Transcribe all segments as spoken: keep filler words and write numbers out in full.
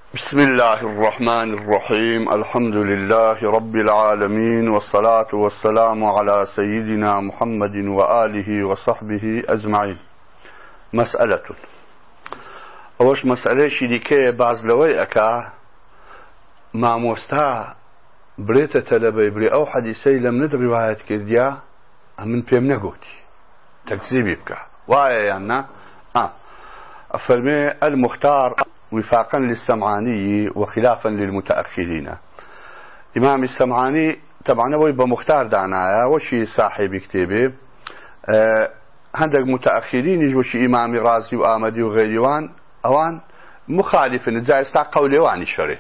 بسم الله الرحمن الرحيم. الحمد لله رب العالمين، والصلاة والسلام على سيدنا محمد وآله وصحبه أجمعين. مسألة أوش مسألة شديكة بعض لوي أكا مع مستا بريت تلبي بري أو حديثي لم ندري رواية كرديا من بيم نقوتي تكذيبي بك وايا يعني آه أفرمي المختار وفاقا للسمعاني وخلافا للمتأخرين. إمام السمعاني طبعا هو يبقى مختار دعنايا وشي صاحب كتابه أه هندق متأخرين يجوشي إمام رازي وآمدي وغيريوان أوان مخالف جايستا قولي وعن الشرع.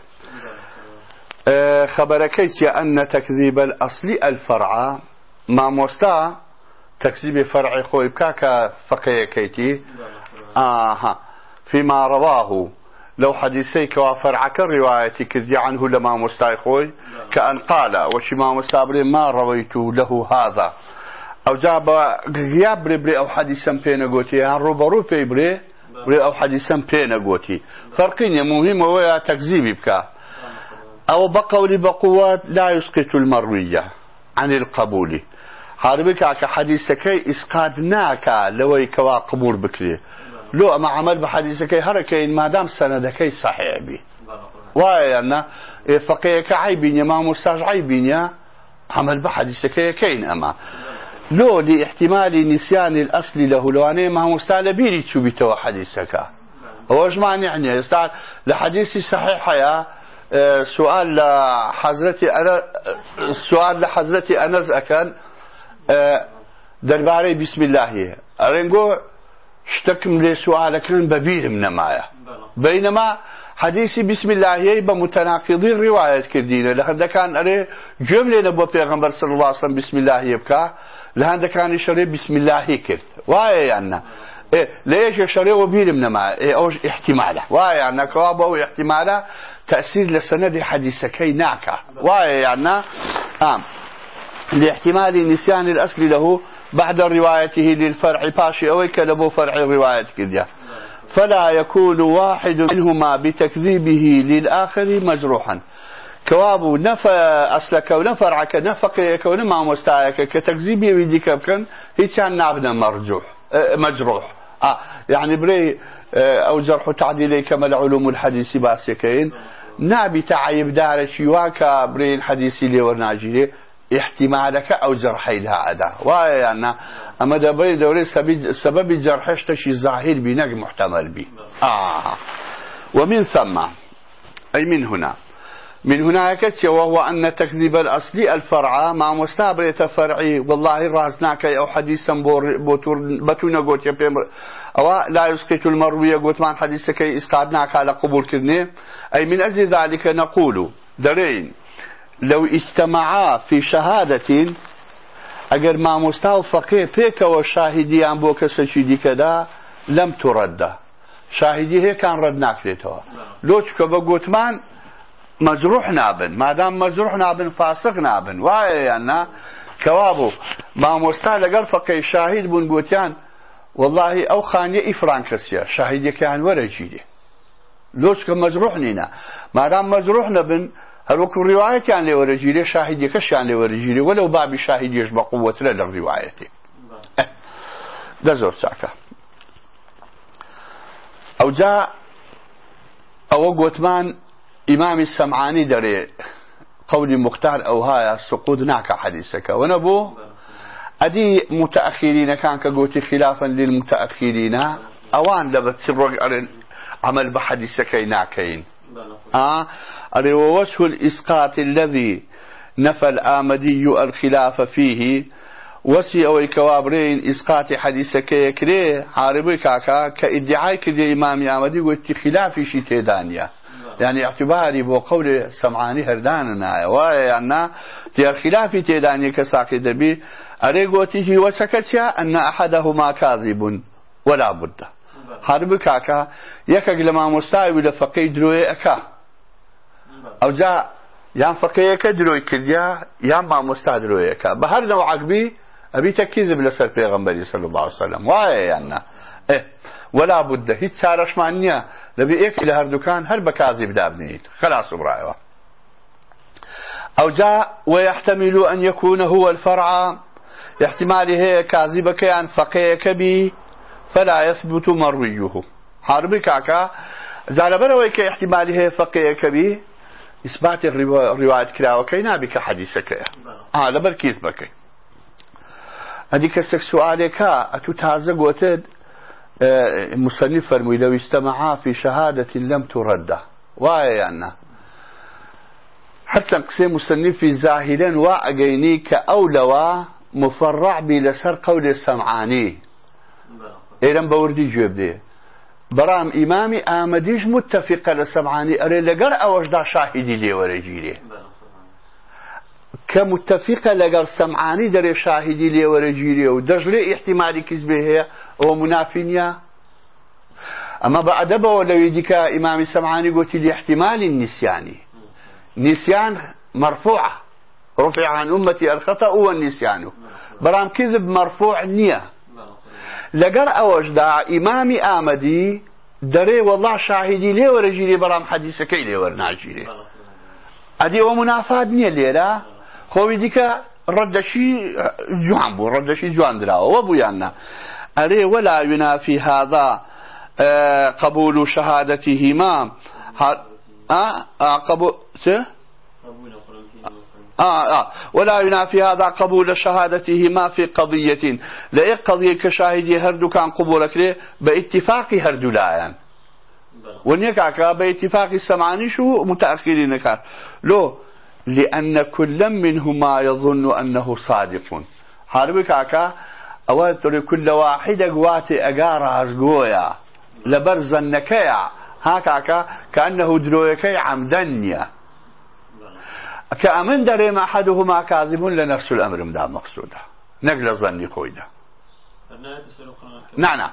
أه خبركيت أن تكذيب الأصل الفرع ما مستا تكذيب فرع خوي بكاكا فقيه كيتي آها فيما رواه لو حديثيك وفرعك الرواية كذي عنه لما مستيخوي كأن قال وشي ما مستابري ما رويت له هذا أو جاب غياب بري أو حديثا بين قوتي عن روبرو في بري بري أو حديثا بين قوتي فرقين مهم هو تكذيب بك أو بقول بقوات لا يسقط المروية عن القبول حاربك كحديثك إسقاطناك لوي كوا قبول بكري لو ما عمل بحديثك هركين ما دام سندك صحيح بي وانا فقيك عيبين ما مستاج عيبين عمل بحديثك كين اما لو لاحتمال نسيان الاصل له لو انا ما مستعل بيري شو بتو حديثك هو ايش معنى يعني يستعل لحديثي صحيح يا سؤال لحضرتي انا سؤال لحضرتي انس اكن درباري بسم الله ارنجو اشتكم لي سؤالك ببير من مايا بينما حديثي بسم الله يبقى متناقضين رواية كردينة لهذا كان أري جملة نبوة پیغمبر صلى الله عليه وسلم بسم الله يبكى لهذا كان يشري بسم الله كرت واي يعني إيه ليش يشري وبير من مايا إيه أوج احتماله واي يعني كوابه احتماله تأثير لسند حديثكي ناكا واي يعني آم لاحتمال نسيان الأصل له بعد روايته للفرع باشي أو كلبو فرع رواية كذا فلا يكون واحد منهما بتكذيبه للآخر مجروحا كوابو نفى أصلك ونفرعك نفقيك ونما مستعيك كتكذيبه ويديك بكن هيك نابنا مرجوح اه مجروح آه يعني بري اه أو جرح تعديلي كما العلوم الحديث باسكين نابي تعيب دارش يواكا بري الحديث اللي ورناجي احتمالك أو جرحي لها أدا ويعني أما دبي دوري سبب جرحش تشي ظاهر بنق محتمل بي آه ومن ثم أي من هنا من هناك وهو أن تكذيب الأصل الفرع مع مستابرة فرعي والله رازناك أو حديثا بتونا قوت أو لا يسقط المروي قوت من حديثك إسقاطناك على قبول كذنه أي من أجل ذلك نقول درين لو استمعا في شهادة اگر ما مستاو فقيه بيك وشاهدي عن بوك سجدي كذا لم ترد شاهدي هي كان ردناك ليتوا لوچك بقوتمان مجروح نابن ما دام مجروح نابن فاسق نابن واي يعني كوابو ما مستا لقال فقيه شاهد بن قوتيان والله او خانيه افرانكسيا شاهدي كان ولا جيدي لوچك مجروح نينا ما دام مجروح نابن هل وكل رواية يعني ورجيلي شاهد يكش يعني ورجيلي ولو باب شاهد يشبه قوة للرواية ده زور ساكا أو جاء أو قوتمان إمام السمعاني دري قولي مختار أو هاي السقود ناكا حديثك ونبو أدي متأخرين كان كقوتي خلافا للمتأخرين أوان لبت سبرق عمل بحديثك ناكين آه ووجه الإسقاط الذي نفى الآمدي الخلاف فيه وسي أو كوابرين إسقاط حديثك يكري عاربي كاكا كإدعاء كذي إمام آمدي قلت خلاف شي تيدانيا يعني اعتباري بقول سمعاني هرداننا ويعني تي الخلاف تيدانيا كساك دبي أريقوتي وسكتيا أن أحدهما كاذب ولا بد حرب كاكا يكاك لما مستاوي لفقيه دروي أكا أو جاء يان فقيه كدروي كديا يان ما مستادروي أكا بهر نوع عقبي أبي تكذب لسر بيغمبري صلى الله عليه وسلم واي يعني إيه ولا بد هيت سارش معنية لبي إيك إلى هردوكان هل بكاذب دابنيت خلاص برايوه أو جاء ويحتمل أن يكون هو الفرع احتمال هي كاذبك عن فقيك به فلا يثبت مرويه حربي كاكا زالبرويك احتمال هي فقيك به إثبات الرواية كراوكي نابك حديثك آه لبر كيثبك هذيك السؤالك أتو تازق وتد آه مصنف فرمي لو استمعا في شهادة لم ترد واي أنا حتى قسم مصنف زاهلا واعجيني كأولوا مفرع بلسر قول السمعاني إيران بوردي جواب دي برام إمامي آمديش متفق للسمعاني أري لقر أوجدا شاهدي لي ورجيلي كمتفق لقر سمعاني دري شاهدي لي ورجيلي ودجلي احتمالي كذبه هي ومنافينيا أما بعد ولو يديك إمامي سمعاني قلت لي احتمال النسياني نسيان مرفوعة رفع عن أمتي الخطأ والنسيان برام كذب مرفوع نية لقر أوجدا إمامي آمدي دري والله شاهدي لي ورجيلي برام حديثك لي ورناجيلي أدي ومنافات نية ليلة خوي ديك ردشي جوان بو ردشي جوان دراو وبيانا أري ولا ينافي هذا آه قبول شهادتهما آه آه قبول سه آه آه ولا ينافي هذا قبول شهادتهما في قضية لا قضية كشاهدي هردو كان قبولك ليه باتفاق هردو لايان ونيكاك باتفاق السمعاني شو متأخرين كان لو لأن كل منهما يظن أنه صادق حاربك عكا أول كل واحد قواتي أقارها زقويا لبرزا نكيع هكاكا كأنه درويكي عمدنيا كأمن دري ما أحدهما كاذب لنفس الأمر مدى مقصوده نقل ظني قويدا نعم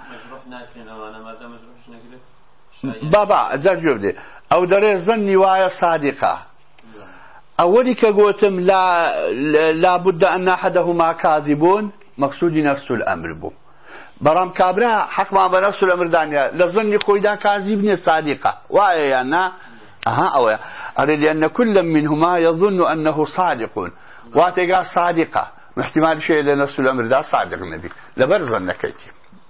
بابا زاد جبدي أو دري ظني وآية صادقة أولي كقوتم لا لا بد أن أحدهما كاذبون مقصودي نفس الأمر بو برام كابرا حق ما بنفس الأمر دانيا لظني قويدا كاذبني صادقة وآية أنا أها أو أرى لأن كل منهما يظن أنه صادق واتقى صادقة واحتمال شيء لنفس الأمر ده صادق النبي لبرزا نكيتي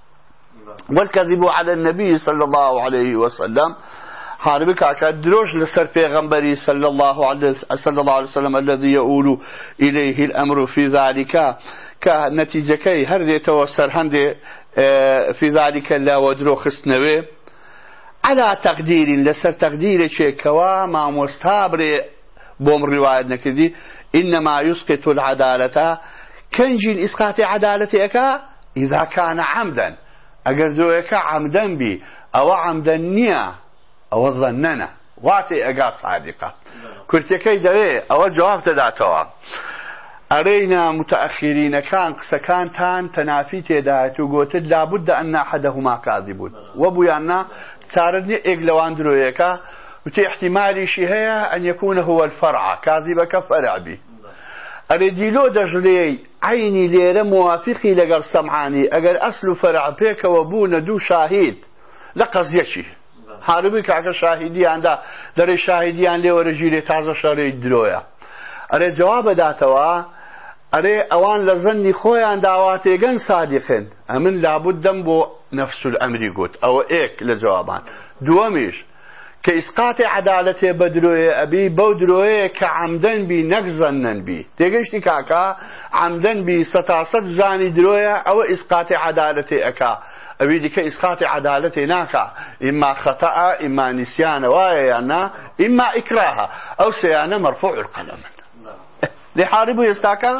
والكذب على النبي صلى الله عليه وسلم حاربك كدروش لسر پیغمبري صلى الله عليه صلى الله عليه وسلم الذي يقول إليه الأمر في ذلك كنتيجة كي هردي توسر هندي في ذلك لا ودرو خسنوي على تقدير لسر تقدير شيء كوا ما مستابر بوم رواية نكدي إنما يسقط العدالة كنجي الإسقاط عدالتك إذا كان عمدا أقردوك عمدا بي أو عمدا نيا أو ظننا واتي أقا صادقة كرتكي دوي أو جواب تداتوا أرينا متأخرين كان قسكان تان تنافي تداتو قوتد لابد أن أحدهما كاذبون وبيانا تاردني إقلوان درويكا وتي احتمالي شيء أن يكون هو الفرع كاذبك فرع بي أريديلو دجلي عيني ليرة موافقي لقر سمعاني أقر أصل فرع بيك وبونا دو شاهد لقضيشي حاربك عكا شاهدي عنده دري شاهدي عن لي ورجيلي تازه شاري درويا أري جواب داتوا أري أوان لظني خويا عند دعواتيقن صادقين أمن لابد بو نفس الأمر قلت أو إيك لجوابان دواميش كإسقاط عدالته بدروية أبي بودروية كعمدن بي نقزنن بي تيجيشتي كاكا عمدن بي ستاسط زاني دروية أو إسقاط عدالته أكا أبي ديك إسقاط عدالته ناكا إما خطأ إما نسيان وايانا إما إكراها أو سيانا مرفوع القلم لحاربه يستاكا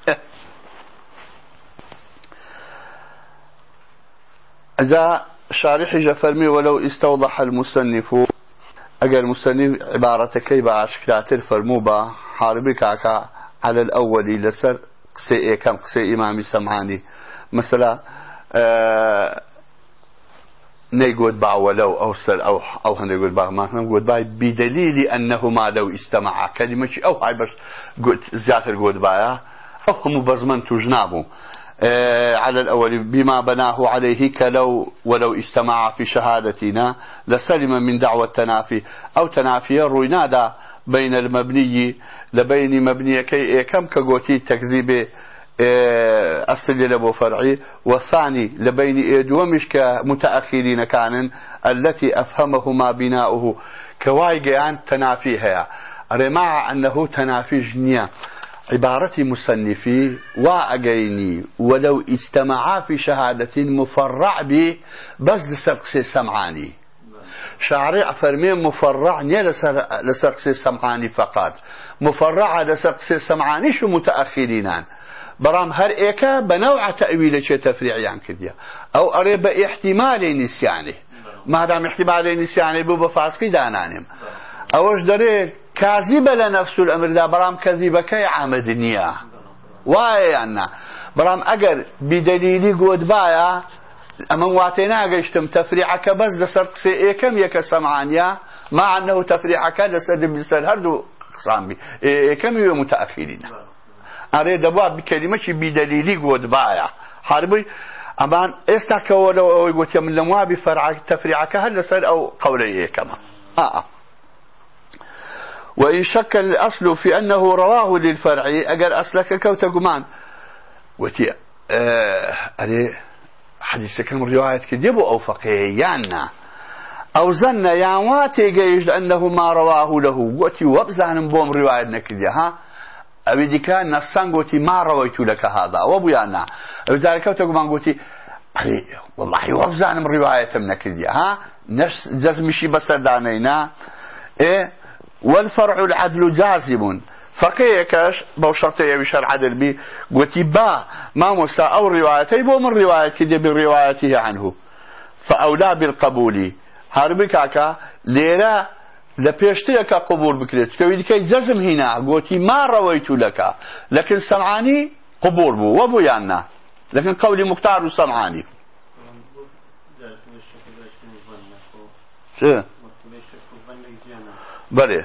إذا شارح جفرمي ولو استوضح المصنف أجل المصنف عبارة كيف أشكلات الفرمو با حاربي كاكا على الأول لسر قسي كم قسي إمامي سمعاني مثلا آه نيقود با ولو أو سر أو أو هنيقود با ما نقول با بدليل أنهما لو استمعا كلمة أو هاي بس قلت زيادة قود بايا أو هم بزمن تجنابهم على الأول بما بناه عليه كلو ولو استمع في شهادتنا لسلم من دعوة التنافي أو تنافي الروينادا بين المبني لبين مبني كي كم كقوتي تكذيب أصل لبو فرعي والثاني لبين إدومش كمتأخرين كان التي أفهمهما بناؤه كوايقان تنافيها مع أنه تنافي جنيا عبارة مصنفي وأجيني ولو استمعا في شهادة مفرع به بس لسرقس سمعاني شعري فرمين مفرع ني لسرقس سمعاني فقط مفرع لسرقس سمعاني شو متأخرين برام هر إيكا بنوع تأويل شيء تفريعي عن كذا أو قريب احتمال نسياني ما دام احتمال نسياني بو بفاسقي دانانم أوش دري كاذبة لنفس الأمر دا برام كذبة كي عامد نية واي أنا برام أجر بدليلي قود بايا أما واتينا قشتم تفريعك بس لسرق سي كم يك سمعانيا مع أنه تفريعك لسرد بلسر هردو قصامي كم يو متأخرين أريد أبواب بكلمة بدليلي قود بايا حاربي أما استعك ولو يقول من لموا بفرعك تفريعك هل لسر أو قولي كما آه وإن شك الأصل في أنه رواه للفرع أجل أصلك كوتجمان وتي أري حديث كم رواية كذب أو فقيهيانا أو زن يعواتي جيش لأنه ما رواه له وتي وبزعن بوم رواية نكذا ها أبدي كان نصان قوتي ما رويت لك هذا وبيانا وذلك كوتجمان قوتي أري والله وبزعن رواية من كذا ها نفس جزمشي بس دانينا إيه والفرع العدل جازم فقيكش بو شرطيه بشرع عدل بي قلت با ما موسى او روايتي بو من روايه كده بروايته عنه فاولى بالقبول هربك كاكا ليرا لبيشتك قبول بكريت كوي كي جزم هنا قلت ما رويت لك لكن سمعاني قبول بو وبو يانا لكن قولي مختار وسمعاني شو بله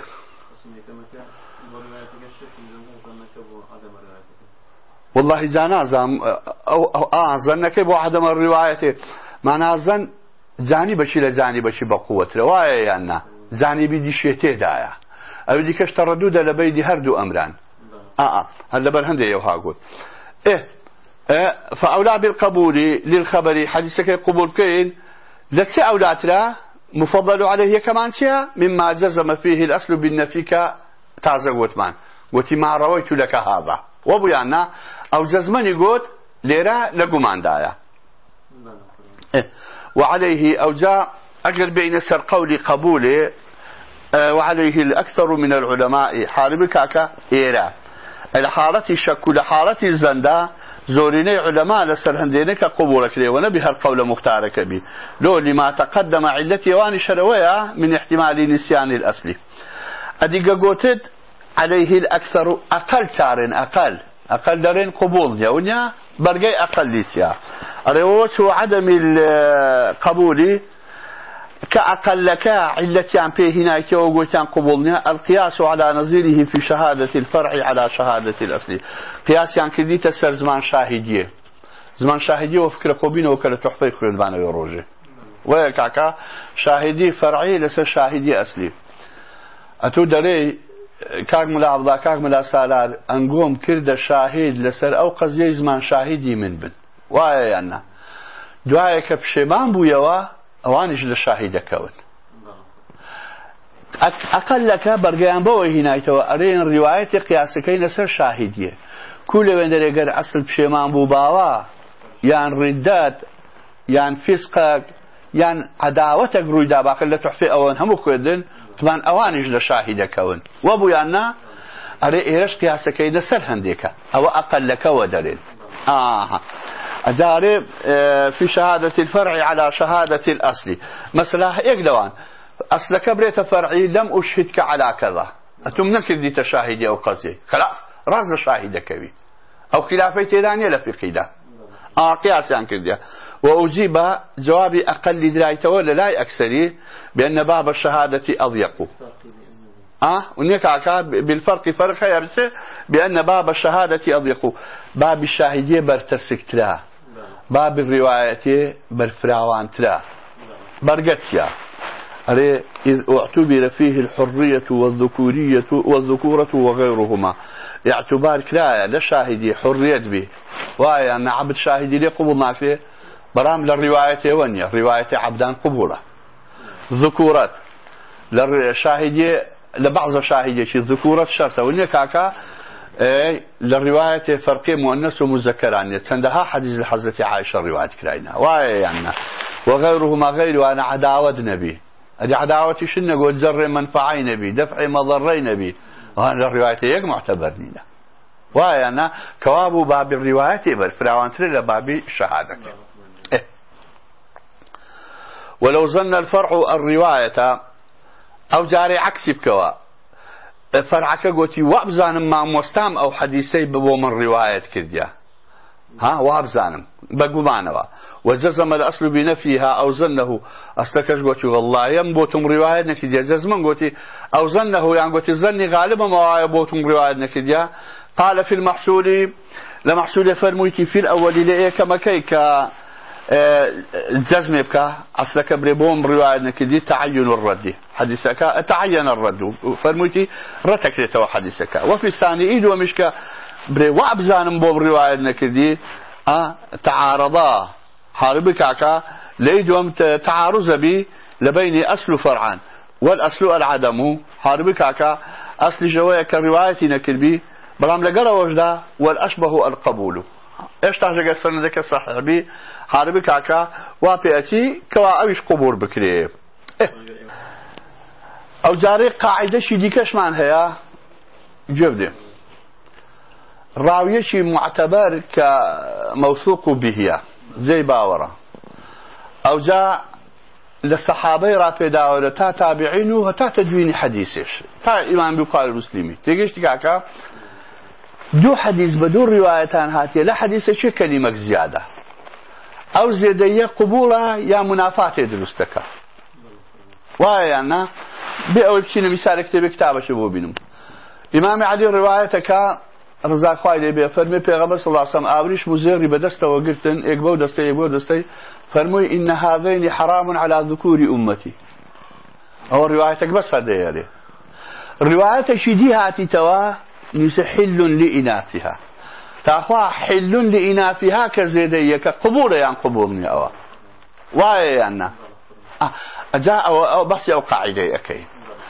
والله جانا زم أو أو آه ظنك بو عدم الرواية معناه ظن جانب شيء لجانب شيء بقوة رواية يعني جانب دي شيء تدايا أبدي كش تردد لبيدي هردو أمران آه آه هلا برهندي يوها قول إيه إيه فأولى بالقبول للخبر حديثك قبول كين لتس أولى ترى مفضل عليه كمان شيء مما جزم فيه الأصل بالنفي كتعزق وثمان وتي ما رويت لك هذا وبيانا أو جزمني قلت ليرا لقمان دايا إيه وعليه أو جاء أقل بين سر قول قبوله آه وعليه الأكثر من العلماء حاربك كاكا إيرا الحالة الشك لحالة الزندا زوريني علماء لسرهندينك قبولك لي ونبه القول مختارك بي لو لما تقدم علتي واني شروية من احتمال نسيان الأصل أديق قوتد عليه الأكثر أقل سارين أقل أقل دارين قبول جاونيا برقي أقل ليسيا الروش عدم القبول كأقل لك علتي عن فيه هناك وقلتان قبولنا القياس على نظيره في شهادة الفرع على شهادة الأصل قياس يعني كذي تسر زمان شاهدية زمان شاهدية وفكرة قبين وكالة تحفة يخلون بانا يروجي ويكاكا شاهدي فرعي لسر شاهدي أصلي أتو داري كاك ملا عبدا كاك ملا سالار أنقوم كرد شاهد لسر أو قضية زمان شاهدي من بن وآيا يعني دعايك بشيبان بويوا أوانش للشاهد كون أقل لك برجان بوي هنا يتوا أرين الرواية قياس كين سر شاهدية كل من درجة أصل بشيمان بوباوا يعني ردات يعني فسقك يعني عداوتك رويدا باقي لا تحفي أوان هم كودن طبعا أوانش للشاهد كون وابو يعني أري إيش قياس كين سر هنديك أو أقل لك ودليل آه أجارب في شهادة الفرع على شهادة الأصل مثلا يقدوان أصلك بريت فرعي لم أشهدك على كذا أتمنك دي تشاهدي أو قصدي خلاص راز شاهدك بي أو خلافي تيرانية لفي قيدة آه قياس عن كذا وأجيب جوابي أقل درايته ولا لا أكثري بأن باب الشهادة أضيق أه ونيك عكا بالفرق فرق هي بس بأن باب الشهادة أضيق باب الشاهدية برتسكتلا باب الرواية برفراوان تلا برقتيا أري إذ اعتبر فيه الحرية والذكورية والذكورة وغيرهما اعتبار كلا لشاهدي حرية به وهي أن عبد شاهدي لي قبول ناكله برام للرواية ونيا رواية عبدان قبوله ذكورات للشاهدية لبعض شاهدية ذكورات شرطة ونيا كاكا اي للرواية فرقي مؤنث ومذكر عنه تندها حديث الحضرة عائشة رواية كلاينا وهي يعني وغيرهما غير وأنا عداوة نبي هذه عداوة شنو قول زر منفعي نبي دفع مضري نبي وهذا الرواية يك معتبرني له وهي أنا كواب باب الرواية بالفراوان ترى باب الشهادة إيه. ولو ظن الفرع الرواية أو جاري عكس بكوا فرعك قوتي وابزانم مع مستام أو حديثي ببو من رواية كذية ها وابزانم بقوا معنا وجزم الأصل بنفيها أو ظنه أصلكش قوتي والله ينبوتم رواية نكدية جزما قوتي أو ظنه يعني قوتي ظني غالبا ما يبوتم رواية نكدية قال في المحصول لمحصول فرميتي في الأول لإيه كما كيكا الجزم بك أصلك بريبوم رواية نكدي تعين الرد حديثك تعين الرد فرميتي رتك لتو حديثك وفي الثاني إيد ومشك بري وابزانم بوم رواية نكدي أه تعارضا حاربك عكا ليدوم تعارض بي لبين أصل فرعان والأصل العدم حاربك عكا أصل جوايا كرواية نكدي برام لقرا وجدا والأشبه القبول ايش تحتاج السنة ذاك صحيح بي حاربك عكا وابياتي كوا اويش قبور بكري إيه. او جاري قاعدة شي ديكش معناها جبدي راوية شي معتبر كموثوق به زي باورة او جاء للصحابة رافي داولة تا تابعينه وتا تدوين حديثش تا امام بقال المسلمي تيجيش تكاكا دو حديث بدون روايتان هاتية لا حديث شي كلمة زيادة أو زيادية قبولة يا منافاة درستك وهي أنا بأول بشينا مثال كتاب كتابة شبه بينهم إمام علي روايتك رزاق خواهي بي فرمي پیغمبر صلى الله عليه وسلم آوريش مزيغي بدسته وقرتن اقبو دستي اقبو دستي فرمي إن هذين حرام على ذكور أمتي أو روايتك بس هذا يعني روايتك شدي هاتي توا حل لإناثها تأخوى حل لإناثها كزيدية كقبول يعني قبولني أوا واي يعني أجاء أو بس أو قاعدة أكيد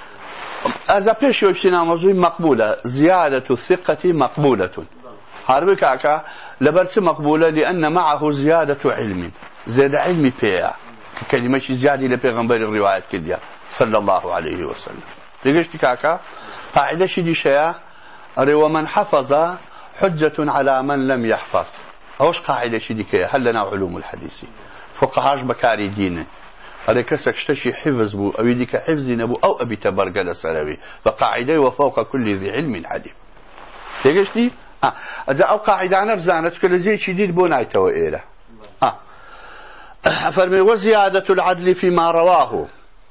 هذا بيش وبشنا موضوع مقبولة زيادة الثقة مقبولة حربك عكا لبرس مقبولة لأن معه زيادة علم زيادة علم فيها كلمة زيادة لبيغمبر الروايات كديا صلى الله عليه وسلم لقيت كاكا قاعدة شدي شيء ومن حفظ حجة على من لم يحفظ أوش قاعدة شدي كيا هل لنا علوم الحديث فقهاش بكاري دين أري كسك اشتشي حفظ بو أو يديك حفظ نبو أو أبي تبرقل سلبي فقاعدة وفوق كل ذي علم عليم تيجي آه إذا أو قاعدة نرزانة كل زي شديد بو نايتو إيله آه فرمي وزيادة العدل فيما رواه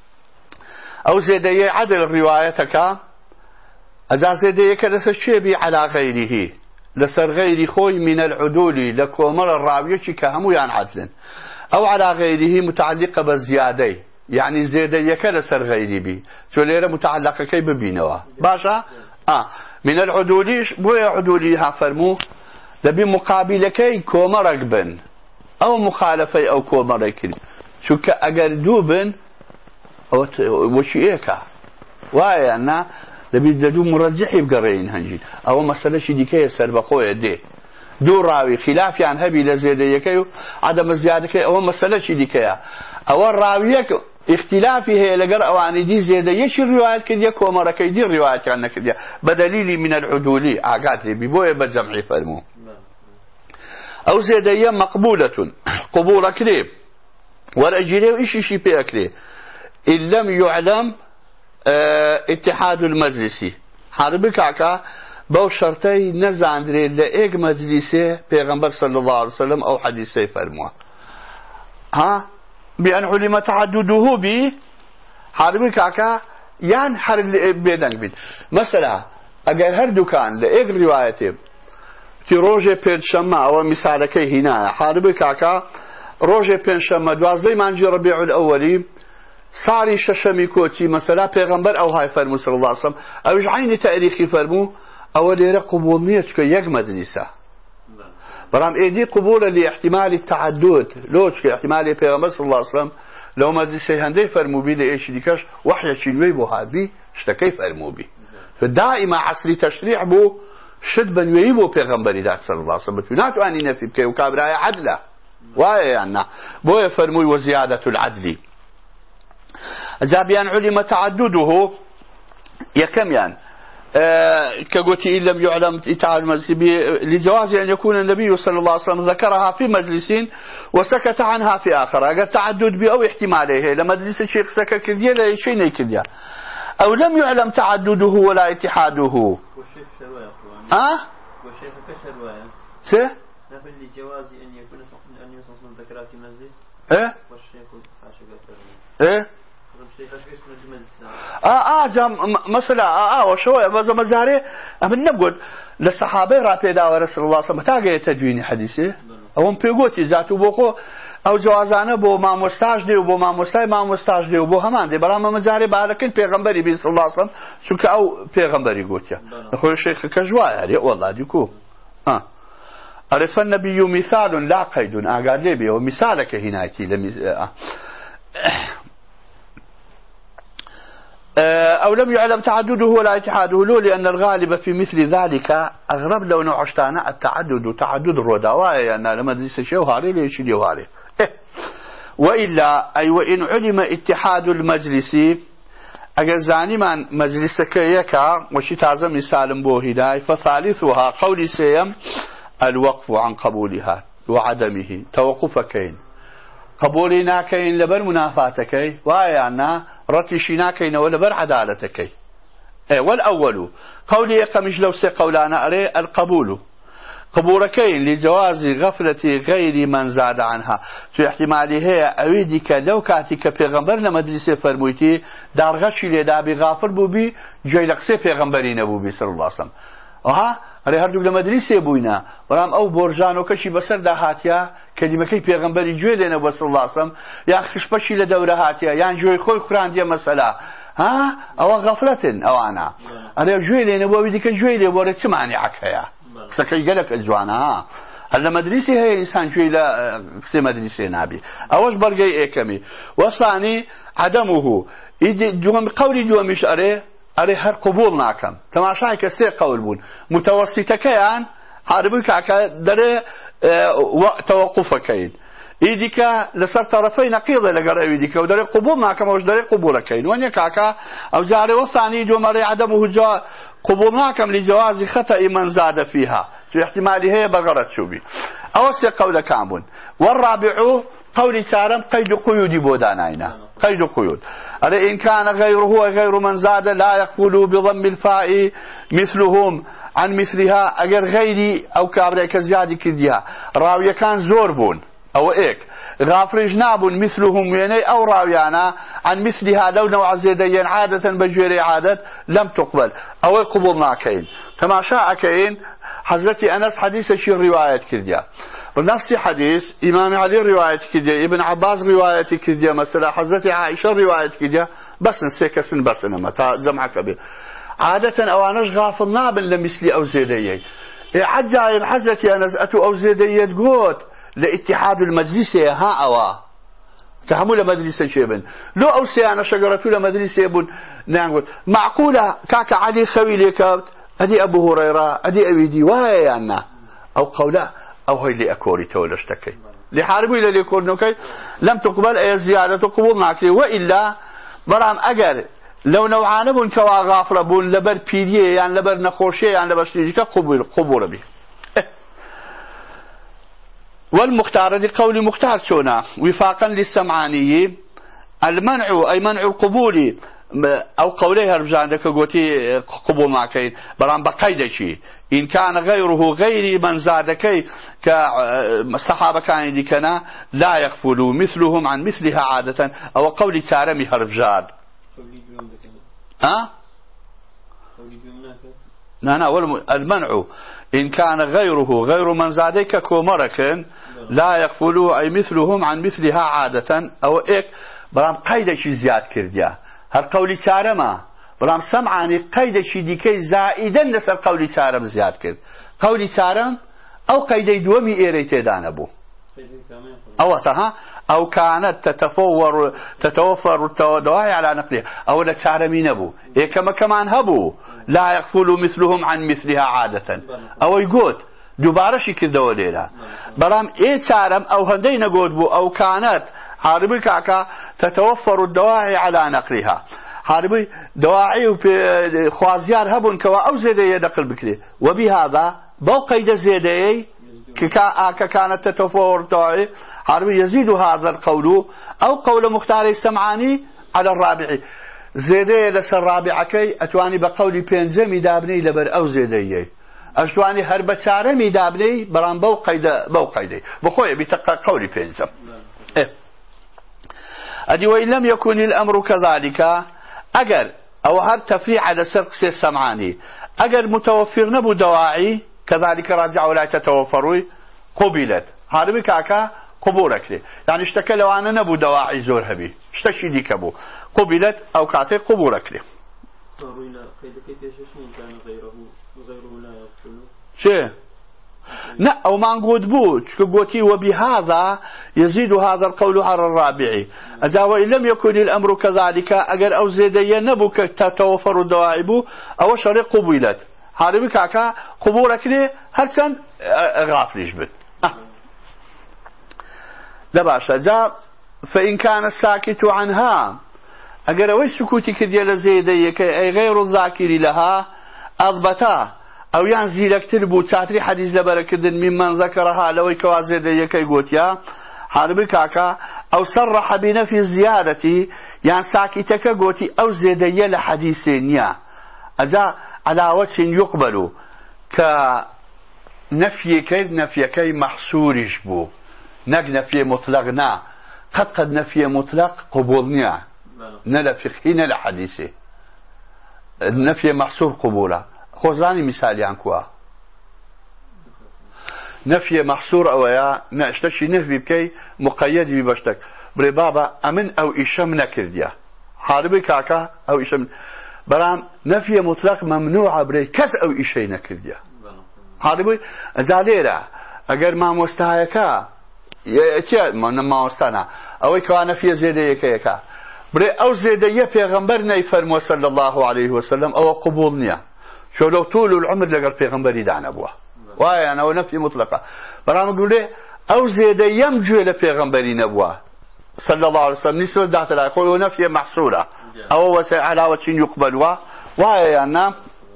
أو زيادة عدل روايتك إذا زيادة كدس الشيبي على غيره لسر غير خوي من العدول لكومر الراوية كهمو يعني عدل أو على غيره متعلقة بالزيادة يعني زيادة يكاد سر غيري بي توليرة متعلقة كي ببينوا باشا آه من العدوليش بويا عدوليها فرمو لبي مقابل كي كومرك بن أو مخالفة أو كومرك شو كأجر دوبن أو وشي إيكا واي أنا لبي زدو مرجحي بقرين هنجي أو مسألة شدي كي سر بقوية دي دو راوي خلاف يعني هبي لزيادة يكيو عدم الزيادة كي أو مسألة شدي كيا أو الراويك اختلافي هي لقر أواني دي زيادة يش الروايات كديا كومرة كيدي الروايات كأنها كديا بدليل من العدولي عقات لي ببوية بجمعي فرمو أو زيادة مقبولة قبول كلي والأجيلي وإيش شي بي كلي إن لم يعلم اه اتحاد المجلسي حربك عكا بو شرطي نزاندري لإيق مجلسي پیغمبر صلى الله عليه وسلم أو حديثي فرموه ها بأن علم تعدده بي حربك عكا يان حر بيدنگ بيت مثلا اگر هر دكان لإيق روايته في روجه پنجشەممە ئەوە میسالەکەی هینایە حاربی کاکا ڕۆژێ پێنجشەممە دوازدەی مانجی ڕەبیع الأولی ساڵی شەشەمی کۆچی مەسەلا پێغەمبەر ئەو های فەرموو صلی الله علیه وسلم ئەویش عینی تاریخی فەرموو ئەوە لێرە قبول نییە چکە یەک مەجلیسە بەڵام ئێدی قبولە لە احتیمالی تعدد لۆ چکە احتیمالی پێغەمبەر صلی الله علیه وسلم لەو مەجلیسەی هەندەی فەرمووبی لە ئێشی دیکەش وحیەکی نوێی بۆ هاتبی شتەکەی فەرمووبی دائما عصری تشریع بوو شد بنوێیی بۆ پێغەمبەری داد صلی الله علیه وسلم بتوی ناتوانی نەفی بکەی و کابرایە عەدلە وایە یان نا بۆیە فەرمووی وزیادة العدل جابيان علم تعدده يكميان آه كقلت إن لم يعلم تعالى لجواز أن يكون النبي صلى الله عليه وسلم ذكرها في مجلس وسكت عنها في آخر قد تعدد بأو احتماله لما مجلس الشيخ سكت كرديا لا شيء نكرديا أو لم يعلم تعدده ولا اتحاده والشيخ شرواية ها؟ والشيخ كشرواية سه؟ نقول لجواز أن يكون أن يصل ذكرها في مجلس إيه؟ والشيخ إيه؟ اه اه جام مثلا اه اه وشويه بزا مزاري من نقول للصحابه را بيدا رسول الله صلى الله عليه وسلم تدوين حديثه او بيغوتي ذاتو بوخو او جوازانه بو ما مستاج دي بو ما مستاي ما مستاج دي بو همان دي بلا ما مزاري بالكن پیغمبري بي صلى الله عليه وسلم شو او پیغمبري غوتيا خو الشيخ كجوا يعني والله ديكو ها عرف النبي مثال لا قيد اقال لي بي ومثالك هناكي لم أو لم يعلم تعدده ولا اتحاده له لأن الغالب في مثل ذلك أغرب لو نوعشتانا التعدد تعدد الردواء يعني لما ديس شيء هاري ليش اليو هاري إيه. وإلا أي وإن علم اتحاد المجلس أجر زاني من مجلسك يكا وشي تعزم مثال بو هداي فثالثها قول سيم الوقف عن قبولها وعدمه توقفكين قبولي ناكين لبر منافاتكي وايانا رتشي ناكين ولبر عدالتكي اي والأول قولي يقمش لو سي قولانا أري القبول قبولكين لجواز غفلة غير من زاد عنها في احتمالي هي أويدك لو كاتك بيغمبر لمدرسة فرمويتي دارغشي لدا بغافر بوبي جايلق سي بيغمبرين بوبي صلى الله عليه وسلم وها أري هردوك لمدرسة بوينا ورام أو بورجانو كشي بسر دا هاتيا كلمة كي بيغمبري جوي لنا صلى الله عليه وسلم يا خشبشي لدورة هاتيا يعني جوي خوي قران دي مسألة ها أو غفلة أو أنا أري جوي لنا بويدك جوي لنا بوري تسمعني عكايا سكي قالك الجوانا ها هلا مدرسة هي إنسان جوي لا كسي مدرسة نابي أوش برقي إيه كمي وصاني عدمه يجي دوم قولي دوم مش أري أري هر قبول ناكم تماشاي كسي قول بون متوسطة كيان عربي كاكا دري اه توقف كين إيديك لسر طرفي نقيضة لقر إيديك ودري قبول ناكم وش دري قبول كين وانيا كاكا أو جاري وثاني دوم أري عدمه جو قبول ناكم لجواز خطأ من زاد فيها في احتمالي هي بغرت شوبي أوسي قول كامبون والرابع قول سارم قيد قيود بوداناينا قيد قيود أرى إن كان غيره غير من زاد لا يقبل بضم الفاء مثلهم عن مثلها أجر غيري أو كابريك زيادة كديها راوية كان زوربون أو إيك غافر جناب مثلهم يعني أو راويانا عن مثلها لو نوع زيدين عادة بجيري عادة لم تقبل أو قبولنا كين كما شاء كين حضرت أنس حديث شي رواية كرديا بنفس حديث إمام علي رواية كرديا ابن عباس رواية كرديا مثلا حضرت عائشة رواية كرديا بس نسيكسن بس إنما تا جمع كبير عادة أوانش غافل نابل لمثلي أو زيدية عجائب حضرت أنس أتو أو زيدية قوت لاتحاد المجلس ها أوا كهمول مدرسة شيبن لو أو سيانا شجرة لمدرسة يبون نقول معقولة كاك علي خويلي كابت أدي أبو هريرة أدي أبي دي وهي أنا أو قولا أو هي اللي أكوري تولشتكي لحاربي اللي يكون كي لم تقبل أي زيادة قبول ناكلي وإلا برام أجر لو نوعان بون كوا غافر بون لبر بيريه يعني لبر نخوشيه يعني لبر شريجك قبول قبول به والمختار دي قول مختار شونا وفاقا للسمعاني المنع أي منع القبول أو قوليها رجعان دك قوتي قبول معكين برام بقيد شيء إن كان غيره غير من زادكي كصحابة كان ديكنا لا يغفلوا مثلهم عن مثلها عادة أو قول تارمي هربجاد ها لا لا المنع إن كان غيره غير من زاديك كومرك لا يغفلوا أي مثلهم عن مثلها عادة أو إيك برام قيد شي زياد كرديا هر قولي سارما برام سمعاني قيد شي ديكي زائدا لسر قولي سارم زياد كرد قولي سارم أو قيد دومي إيريتي دانبو أو تها أو كانت تتفور تتوفر الدواعي على نقلها أو لا سارمي نبو إيه كما كمان هبو لا يغفلوا مثلهم عن مثلها عادة أو يقول دوباره شي كردو ليلا بلام اي تارم او هندي نقول بو او كانت حاربي كاكا تتوفر الدواعي على نقلها حاربي دواعي خوازيار هبون كوا او زيدية نقل بكري وبهذا بو قيد زيدية كا كانت تتوفر الدواعي حاربي يزيد هذا القول او قول مختار السمعاني على الرابع زيدية لسر الرابع كي اتواني بقولي بينزمي دابني لبر او زيدية أشتواني هرب سارمي دابني بران بو قيدا بو قيدي بخوي بتقى قولي بينزم إيه أدي وإن لم يكن الأمر كذلك أجر أو هر تفريع على سرق سير سمعاني أجر متوفر نبو دواعي كذلك راجع ولا تتوفروا قبلت هاربي كاكا قبولك لي يعني اشتكى لو أنا نبو دواعي زور هبي اشتشي ديك أبو قبلت أو كاتي قبولك لي شيء لا أو ما نقول بوت كقولتي وبهذا يزيد هذا القول على الرابع إذا وإن لم يكن الأمر كذلك أجر أو زيدية نبوك تتوفر الدواعب أو شرق قبولت هاربي كاكا قبولك لي هرسن غافل يجبت أه. لا باشا جاء فإن كان الساكت عنها أجر وش سكوتك ديال زيدية أي غير الذاكر لها أضبطا أو يعني زيلك تربو تاتري حديث لبركدن ممن ذكرها لو كوازيد يكي قوتيا حاربي كاكا أو صرح بنفي الزيادة يعني ساكتك قوتي أو زيدية لحديثين أجا على وجه يقبل كنفي كي نفي كي محصور يشبو نق نفي مطلقنا قد قد نفي مطلق قبولنا نلا فقهي نلا حديثي نفي محصور قبوله خوزاني مثالي عن كوا نفي محصور اويا نشتشي نفي بكي مقيد ببشتك بري بابا امن او اشم نكرديا حاربي كاكا او اشم برام نفي مطلق ممنوع بري كس او اشي نكرديا حاربي زاليرا اگر ما مستهايكا يا ما ما مستنا او كوا نفي زيديه كيكا بري او زيديه پیغمبر نيفرمو صلى الله عليه وسلم او قبولنيا شو لو طول العمر لقى پیغمبري دعنا ابوه واي انا ونفي مطلقه برام يقول لي او زيد يمجو لپیغمبري نبوه صلى الله عليه وسلم نسبه ذات لا يقول نفي محصوره او على وجه يقبل واي انا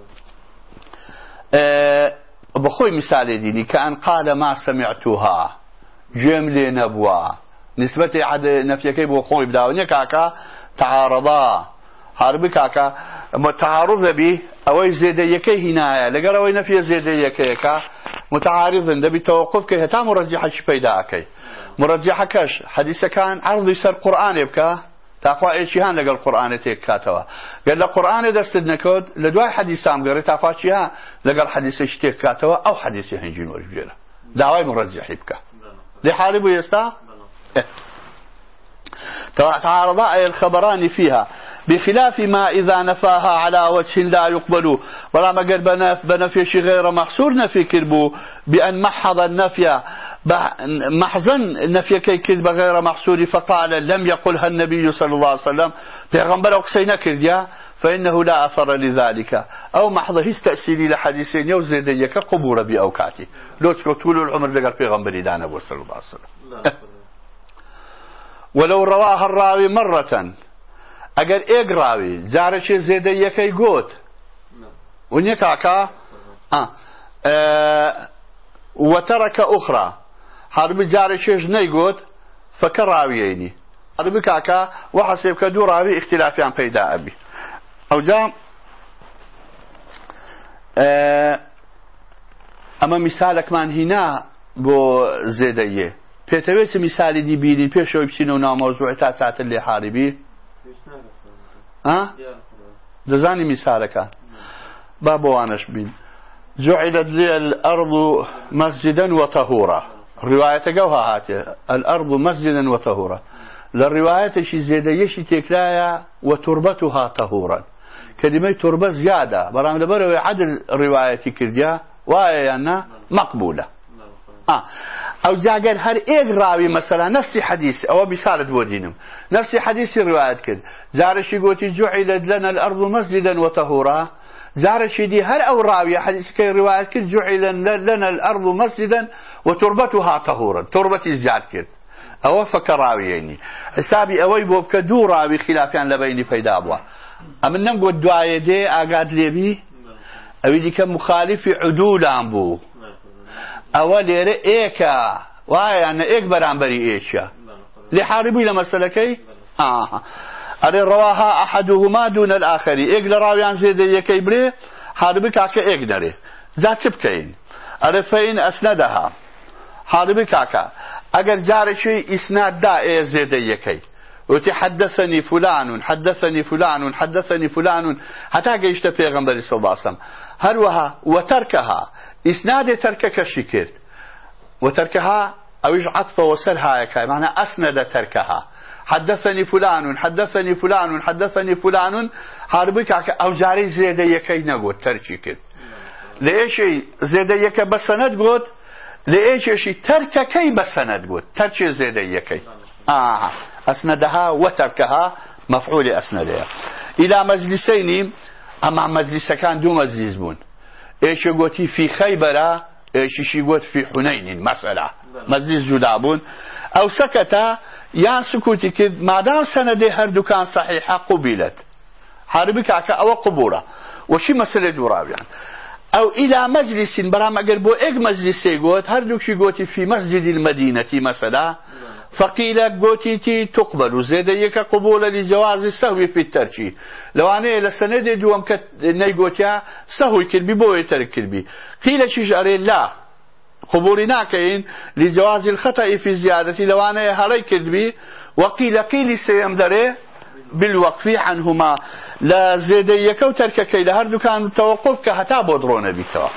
أه بخوي مثال ديني كان قال ما سمعتها جمله نبوه نسبه عد نفي كيف بخوي بداوني كاكا تعارضا حربي كاكا متعارض به او زيديكي هنا لقال وين في زيديكي متعارض ده بتوقف كي تا مرجحه شي پیدا كي مرجحه كش حديث كان عرض يسر قران يبكى تقوا اي شي هان لقى القران تيك كاتوا قال القران دستنا كود لدواي حديث ام غير تقوا شي ها لقى الحديث شتيك كاتوا او حديث هنجين ورجله دعوي مرجح يبكى لحارب يستا تعارض أي الخبران فيها بخلاف ما إذا نفاها على وجه لا يقبل ولا ما قال بنف بنفي شيء غير محصور نفي كذبه بأن محض النفي محزن النفي كي كذب غير محصور فقال لم يقلها النبي صلى الله عليه وسلم بيغمبر أقسينا كذيا فإنه لا أثر لذلك أو محضه استأسيلي لحديثين يوزيد يك قبور بأوكاتي لو طول العمر لقى بيغمبر دانا صلى الله عليه وسلم ولو رواها الراوي مرة اگر ايق راوي زارش زيده يكي قوت ونيكاكا آه. آه. وترك اخرى حرب زارش جني قوت فكراوييني حرب كاكا وحسب كدو راوي اختلافي عن بيدا ابي او جاء آه. اما مثالك من هنا بو زيديه پێتەوێت میسالی دی بینی پێشەوەی بچینە و ناو مۆزوع تا ساتر لێ حاربی ها دزاني مثالك باب وانش بين جعلت لي الأرض مسجدا وطهورا رواية قوها هاتي الأرض مسجدا وطهورا للرواية شي زيادة يشي تكلايا وتربتها طهورا كلمة تربة زيادة برام لبرو عدل رواية كرديا وهي مقبولة آه. أو جاقل هر إيق راوي مثلا نفس حديث أو بصالة بودينم نفس حديث الرواية كد زارشي قوتي جعلت لنا الأرض مسجدا وطهورا زارشي دي هر أو راوي حديث كي الرواية كد جعل لنا الأرض مسجدا وتربتها طهورا تربة زياد كد أو فكراوي يعني حسابي أوي بوبك دو راوي خلافيان لبيني فيدا أبوا أما نمقو الدعاية دي أقاد ليبي أوي دي كمخالف عدولان بو أولي رئيكا وهي أن إيك برانبري إيشا لحاربي لمسألة كي آه أري رواها أحدهما دون الآخر إيك لراويان زيد يكي بري حاربي كاكا إيك داري ذات سبكين أري فإن أسندها حاربي كاكا أجر جاري شيء إسناد دا إيه زيد يكي وتحدثني فلان حدثني فلان حدثني فلان حتى جيشت پیغمبر صلى الله عليه وسلم هروها وتركها إسناد تركك شكرت وتركها أويج عطف وسر هايك معنى أسند تركها حدثني فلان حدثني فلان حدثني فلان حاربك أو جاري زيادة يكي نقول تركي كد ليش زيادة يكي بسند قد ليش ترككي بسند قد تركي زيادة يكي آه أسندها وتركها مفعول أسندها إلى مجلسين أما مجلس كان دو مجلس بون إيش يقولي في خيبر إيش يقول في حنين مسألة مجلس جدابون أو سكت يا سكوتي كد ما دام سنده هر دكان صحيحة قبلت حاربك أو قبورة وشي مسألة دوراب يعني أو إلى مجلس برام أقربو إيك مجلس يقول هر دوكي قوتي في مسجد المدينة مثلا فقيل قوتي تقبل زيد يك قبول لجواز السهو في الترجيح لو أنا لسند دوام كت نيقوتيا سهو كلبي بو يترك كلبي قيل شجاري لا قبولنا كاين لجواز الخطأ في الزيادة لو أنا هري كلبي وقيل قيل سيمدري بالوقف عنهما لا زيد يك وترك كيل هردو كان توقف كهتا بودرون بيتوا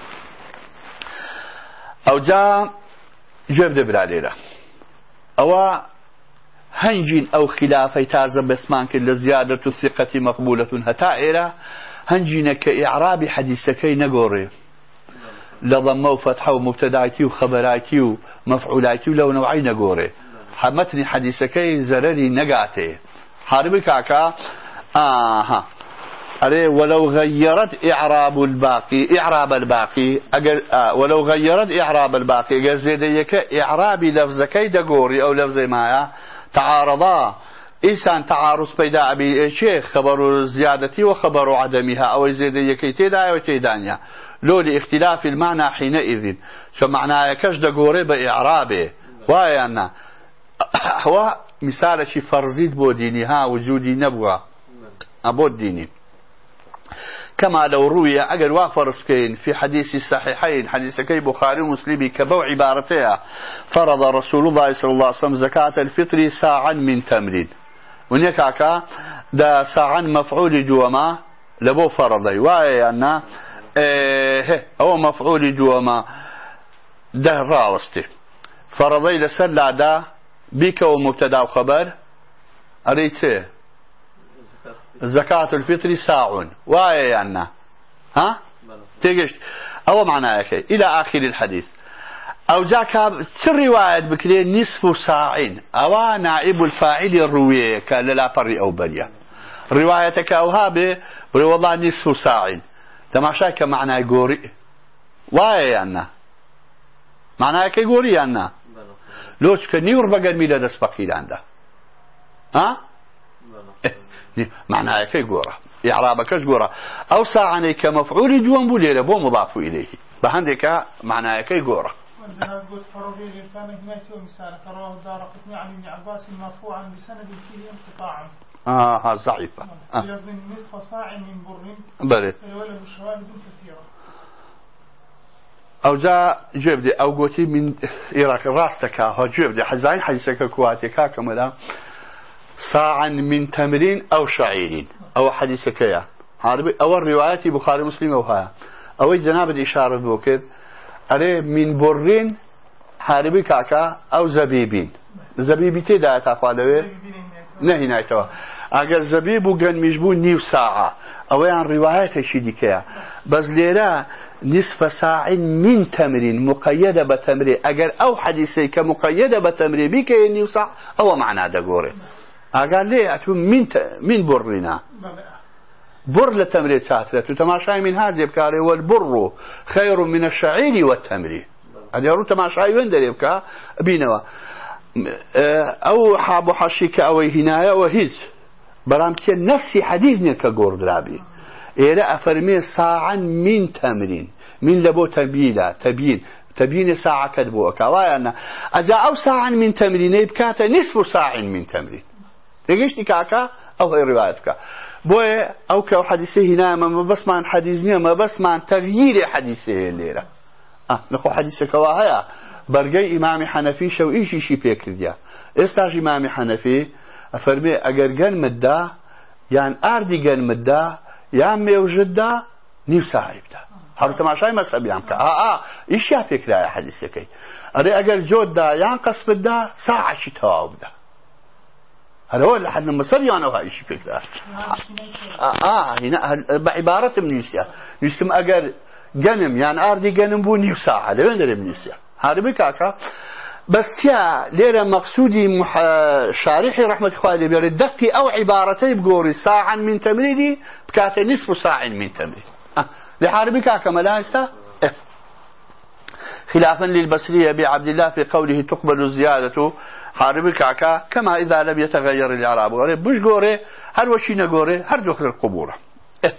أو جاء جبد بلاليرة أو هنجين أو خلافي تازم بسمان كل زيادة الثقة مقبولة هتائرة هنجين كإعراب حديثكي نقوري لضمه فتحه ومبتدايتي وخبرايتي ومفعولاتي ولو نوعي نقوري حمتني حديثكي زرري نقاتي حاربي كاكا آها أري ولو غيرت إعراب الباقي إعراب الباقي أجل آه ولو غيرت إعراب الباقي أجل زيديك إعرابي لفظكي دقوري أو لفظ مايا تعارضا إنسان تعارض بيدا أبي شيخ خبر زيادتي وخبر عدمها أو زيديك تيدا وتيدانيا لو لاختلاف المعنى حينئذ شو معناه كش دقوري بإعرابه ويانا هو مثال شي فرزيد بو ديني ها وجودي نبوة أبو الديني كما لو روي أجل وافرس كين في حديث الصحيحين حديث كي بخاري ومسلم كبو عبارتها فرض رسول الله صلى الله عليه وسلم زكاة الفطر ساعا من تمر ونكاكا دا ساعا مفعول دوما لبو فرضي واي أن إيه هو مفعول دوما ده راوستي فرضي لسلا دا بك ومبتدا وخبر أريته زكاة الفطر ساع واي يعني ها تيجي أو معناه كي إلى آخر الحديث أو جاك سر رواية بكري نصف ساع أو نائب الفاعل الروية كلا فري أو بريا روايتك أو هابه والله نصف ساع تماشى كمعناه يقولي واي يعني معناه كي يقولي يعني لوش كنيور بقى ميلاد اسبقيل عنده ها معناها كي قوره إعرابك قوره أو ساعني كمفعول جوان بوليله بو مضاف إليه بهندك معناها كي قوره عندنا قلت فرضي للفهم هنايته مثال رواه الدارقطني عن ابن عباس مرفوعا بسند فيه انقطاعا اه ضعيفه آه. بلفظ نصف صاع من بر بلى وله شواهد كثيره أو جاء جبدي أو قوتي من إيراك راستك هو جبدي حزين حديثك كواتك كملا ساعا من تمرين أو شعير أو حديثك يا حاربي أول رواياتي بخاري مسلم وها أو جناب الإشارة بوكد أري من برين حاربي كاكا أو زبيبين زبيبي تدا تقالوي نهي نايتوا أجر زبيب وجن مجبون نيو ساعة أو عن روايات شديكة بس ليرا نصف ساعة من تمر مقيدة بتمر أجر أو حديثي كمقيدة بتمر بك نيو ساعة أو معنى دقوري أجر ليه أتو من ت... من برنا بر لتمر ساترة تماشاي من هذا بكاري والبر خير من الشعير والتمر هذا يروح تماشاي وين دريبك بينوا أو حاب حشيك أو هنايا وهز برامتي نفسي حديثني كجور درابي إلى أفرمي ساعة من تمرين من لبو تبيلا تبين تبين ساعة كدبو كواي أنا أجا أو ساعة من تمرين يبكاتا نصف ساعة من تمرين تجيش كاكا أو هي روايتك بوي أو كأو حديثه هنا ما بس مع حديثني ما بس مع تغيير حديثه الليلة آه نخو حديثه كواهيا برجي إمام حنفي شو إيش شيء بيكرديا استاج إمام حنفي أفرمي أجر جن مدة يعني أردي جن مدة يعني موجودة نيو ساعة يبدأ هذا تماشى مذهب يعني آه آه إيش يا فكرة يا حديث كي أري أجر جود ده يعني قصب ده ساعة شيء تواوده هذا هو لحد لما صار يعني هو إيش فكرة آه آه هنا بعبارة من يسيا يسمى أجر جنم يعني أردي جنم بو نيو ساعة لين ده من يسيا هذا بكاكا بس يا ليرة مقصودي مح... شارحي رحمة الله بيقول دقي أو عبارتي بقوري ساعة من تمريدي بكاتا نصف ساعة من تمريد أه. لحاربي كاكا ملايستا إيه. خلافا للبصرية بعبد الله في قوله تقبل الزيادة حاربي كاكا كما إذا لم يتغير الإعراب بوش قوري هل وشينا قوري هل دخل القبورة إيه.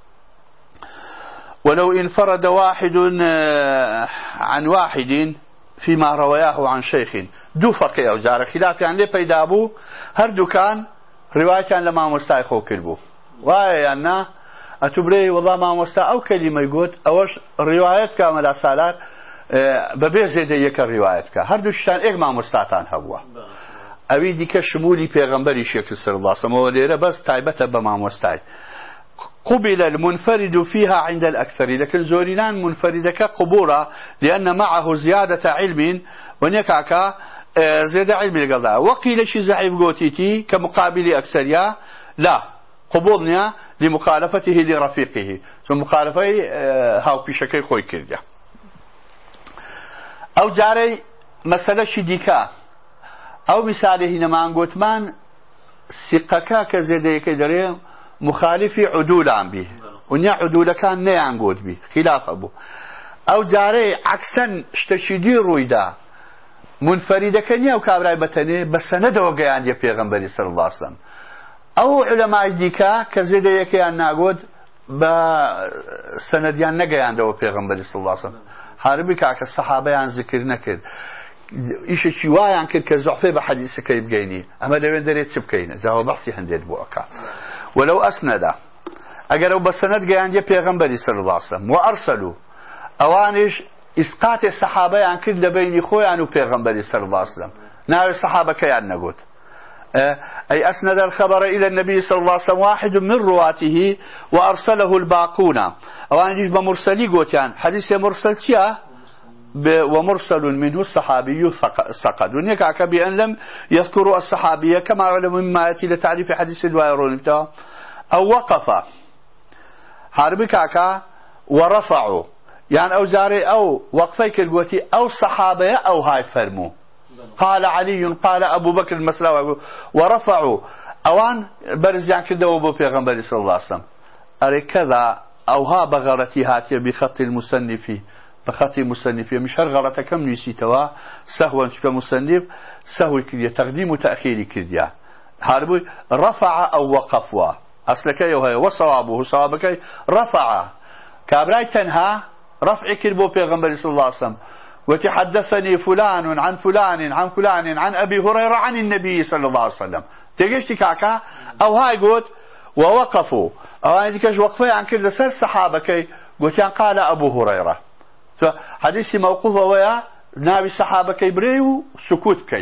ولو انفرد واحد عن واحد فيما رواه عن شيخ دو فرق أو جار خلاف يعني ليه بيدابو هردو كان رواية لما مستايخو كلبو واي أنا أتبري والله ما مستا أو كلمة يقول أوش روايات كامل أسالات ببي زيد يك الروايات هردو شان إيه ما مستاتان هوا أبي ديك شمولي پیغمبري شيخ صلى الله عليه وسلم وليرة بس تايبته بما مستاي قبل المنفرد فيها عند الأكثر لكن زورينان منفردك قبورة لأن معه زيادة علم ونكاكا زيادة علم القضاء وقيل شي زعيب قوتيتي كمقابل أكثرية لا قبولنا لمخالفته لرفيقه ثم مخالفة هاو بشكل خوي كرديا أو جاري مسألة شديكا أو مثاله هنا قوتمان سقكا كزيادة كدريم مخالفي عدول عن به ونيا عدول كان نيان قود به خلاف أبو أو جاري عكسا اشتشدي رويدا منفردة كنيا وكابراي بتني بس ندو قيان يا پیغمبري صلى الله عليه وسلم أو علماء ديكا كزيدا يكيان ناقود بسنديان نقيان دو پیغمبري صلى الله عليه وسلم حاربي كاك الصحابة عن ذكر نكر إيش شواي عن كل كزعفة بحديث كيب جيني أما دوين دريت سبكينه زهو بحثي هنديت بوكا ولو أسند أجروا بسند جاء عند پیغمبري صلى الله عليه وسلم وأرسلوا أوانش إسقاط الصحابة عن كل بين خوي عنو پیغمبري صلى الله عليه وسلم نار الصحابة كيان نقول أي أسند الخبر إلى النبي صلى الله عليه وسلم واحد من رواته وأرسله الباقون أوانش بمرسلي قوتيان حديث مرسل تياه ومرسل منه الصحابي سقط ونكاك بأن لم يذكروا الصحابية كما علم مما يأتي لتعريف حديث الوايرون أو وقف حاربي كاكا ورفعوا يعني أو زاري أو وقفيك القوتي أو الصحابة أو هاي فرمو قال علي قال أبو بكر المسلاوي ورفعوا أوان برز يعني كده أبو بيغمبري صلى الله عليه وسلم أري كذا أو ها بغرتي هاتي بخط المصنف بخط المصنف مش هرغرة كم نسيتوا سهوا كمصنف سهو كذا تقديم وتأخير كذا حاربي رفع أو وقفوا أصلك يوهي وصوابه صوابك رفع كابراي تنها رفع كربو بيغمبري صلى الله عليه وسلم وتحدثني فلان عن فلان عن فلان عن أبي هريرة عن النبي صلى الله عليه وسلم تيجيش تكاكا أو هاي قلت ووقفوا أو هاي كاش وقفي عن كل سر صحابة كي قلت قال أبو هريرة حديثي موقوفة ويا نابي الصحابة كي بريو سكوت كي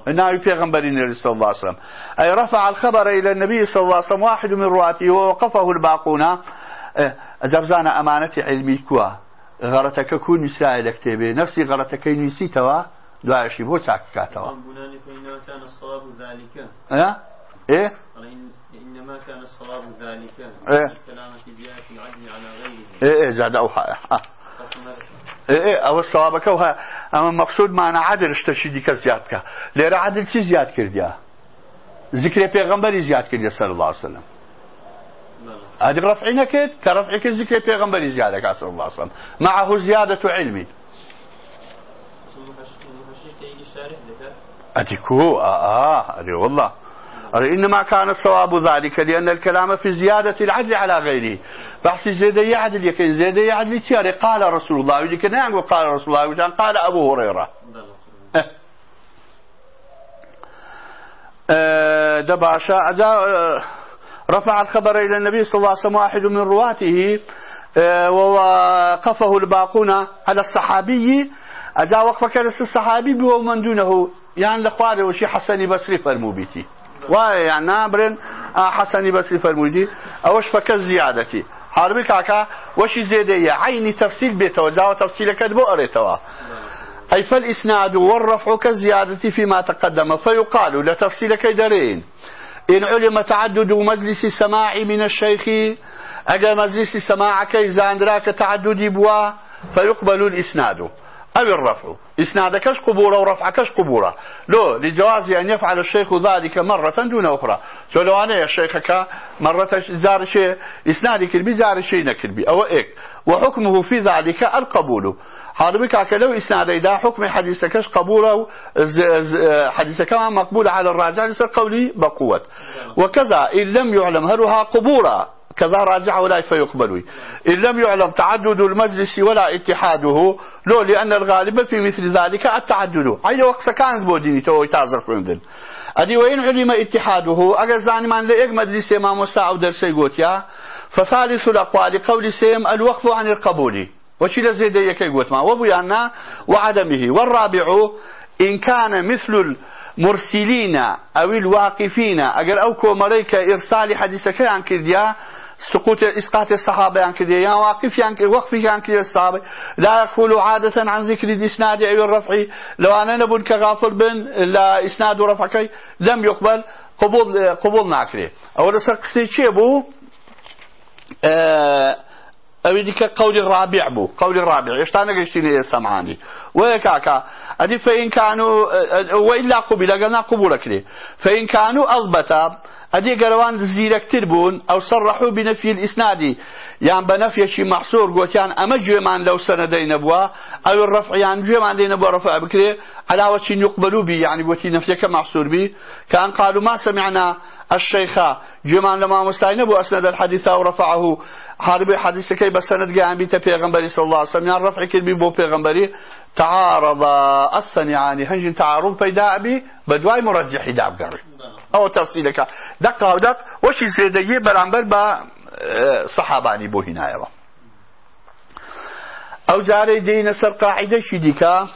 ناوي پیغمبرين صلى الله عليه وسلم أي رفع الخبر إلى النبي صلى الله عليه وسلم واحد من رواته ووقفه الباقون جبزان أمانة علمي كوا غرتك كون نساء كتابه نفسي غرتك نسيتوا دعاشي بو تاكاتوا فإنما كان الصواب ذلك اه ايه إنما كان الصواب ذلك إيه؟ الكلام في زيادة العدل على غيره ايه ايه زاد اوحى اه ايه ايه او الصواب كوها اما المقصود معنا عدل اشتشي ديك زيادك ليرا عدل تي زياد كرديا ذكر پیغمبري زياد كرديا صلى الله عليه وسلم هذه رفعنا كده كرفعك ذكر پیغمبري زيادك صلى الله عليه وسلم معه زيادة علمي أتكو آه آه والله إنما كان الصواب ذلك لأن الكلام في زيادة العدل على غيره بحث زيادة يعدل يكن زيادة يعدل تياري قال رسول الله يقول نعم قال رسول الله وكان قال أبو هريرة أه دباشا أه رفع الخبر إلى النبي صلى الله عليه وسلم واحد من رواته أه ووقفه الباقون على الصحابي أجا وقفك الصحابي ومن دونه يعني لخواري وشي حسني بصري فرمو بيتي يعني نابرن حسني بصري فرمو دي اوش فك زيادتي حربي كاكا وشي زيادة عيني تفصيل بيتوجه وتفصيل كدبو أريتوا أي فالإسناد والرفع كالزيادة فيما تقدم فيقال لتفصيل كيدرين إن علم تعدد مجلس السماع من الشيخ أجا مجلس السماع كيزان دراك تعدد بوا فيقبل الإسناد أو الرفع إسنادكش قبورة ورفعكش قبورة لو لجواز أن يفعل الشيخ ذلك مرة دون أخرى شو لو أنا يا شيخك مرة زار شيء إسنادك كلبي زار شيء نكلبي أو إيك وحكمه في ذلك القبول حربك لو إسناد إذا حكم حديثكش قبوله حديثك مقبول على الراجع لسر قولي بقوة وكذا إن لم يعلم هلها قبورة كذا راجع ولا فيقبل إن لم يعلم تعدد المجلس ولا اتحاده لو لأن الغالب في مثل ذلك التعدد أي وقت كانت بوديني تو يتعذر فندن أدي وإن علم اتحاده أجزاني من لإج مجلس إمام الساعة ودرسي قوتيا فثالث الأقوال قول سيم الوقف عن القبول وشي لزيد يكي قوت ما وبيانا وعدمه والرابع إن كان مثل المرسلين أو الواقفين أجر أو كومريك إرسال حديثك عن كرديا سقوط إسقاط الصحابة عن كذا يا واقف عن وقفه عن كذا الصحابة لا يقول عادة عن ذكر الإسناد أو الرفع لو أنا نبون كغافل بن لا إسناد ورفعك لم يقبل قبول قبول ناكله أول سقسي شيء بو أه أو يديك قول الرابع بو قول الرابع يشتانا قشتيني السمعاني ويكاكا أدي فإن كانوا وإلا قبل قلنا قبولك لي فإن كانوا أضبطا أدي قروان زيرك تربون أو صرحوا بنفي الإسنادي يعني بنفي شي محصور قلت يعني أما جيمان لو سندين أبوا أو الرفع يعني جيمان دين أبوا رفع بكري على وجه يقبلوا بي يعني قلت نفيك محصور بي كان قالوا ما سمعنا الشيخ جيمان لما مستعين أبو أسند الحديث ورفعه حاربي حديث كي بسند قام بيت بيغمبري صلى الله عليه وسلم يعني رفع كلبي بو بيغمبري تعارض الصنعاني هنجن تعارض بيداء بي بدواي مرجح داب قري أو تفصيلك دقة ودق وش زيدية برامبر با صحاباني بو هنا أو جاري دين سر قاعدة شديكا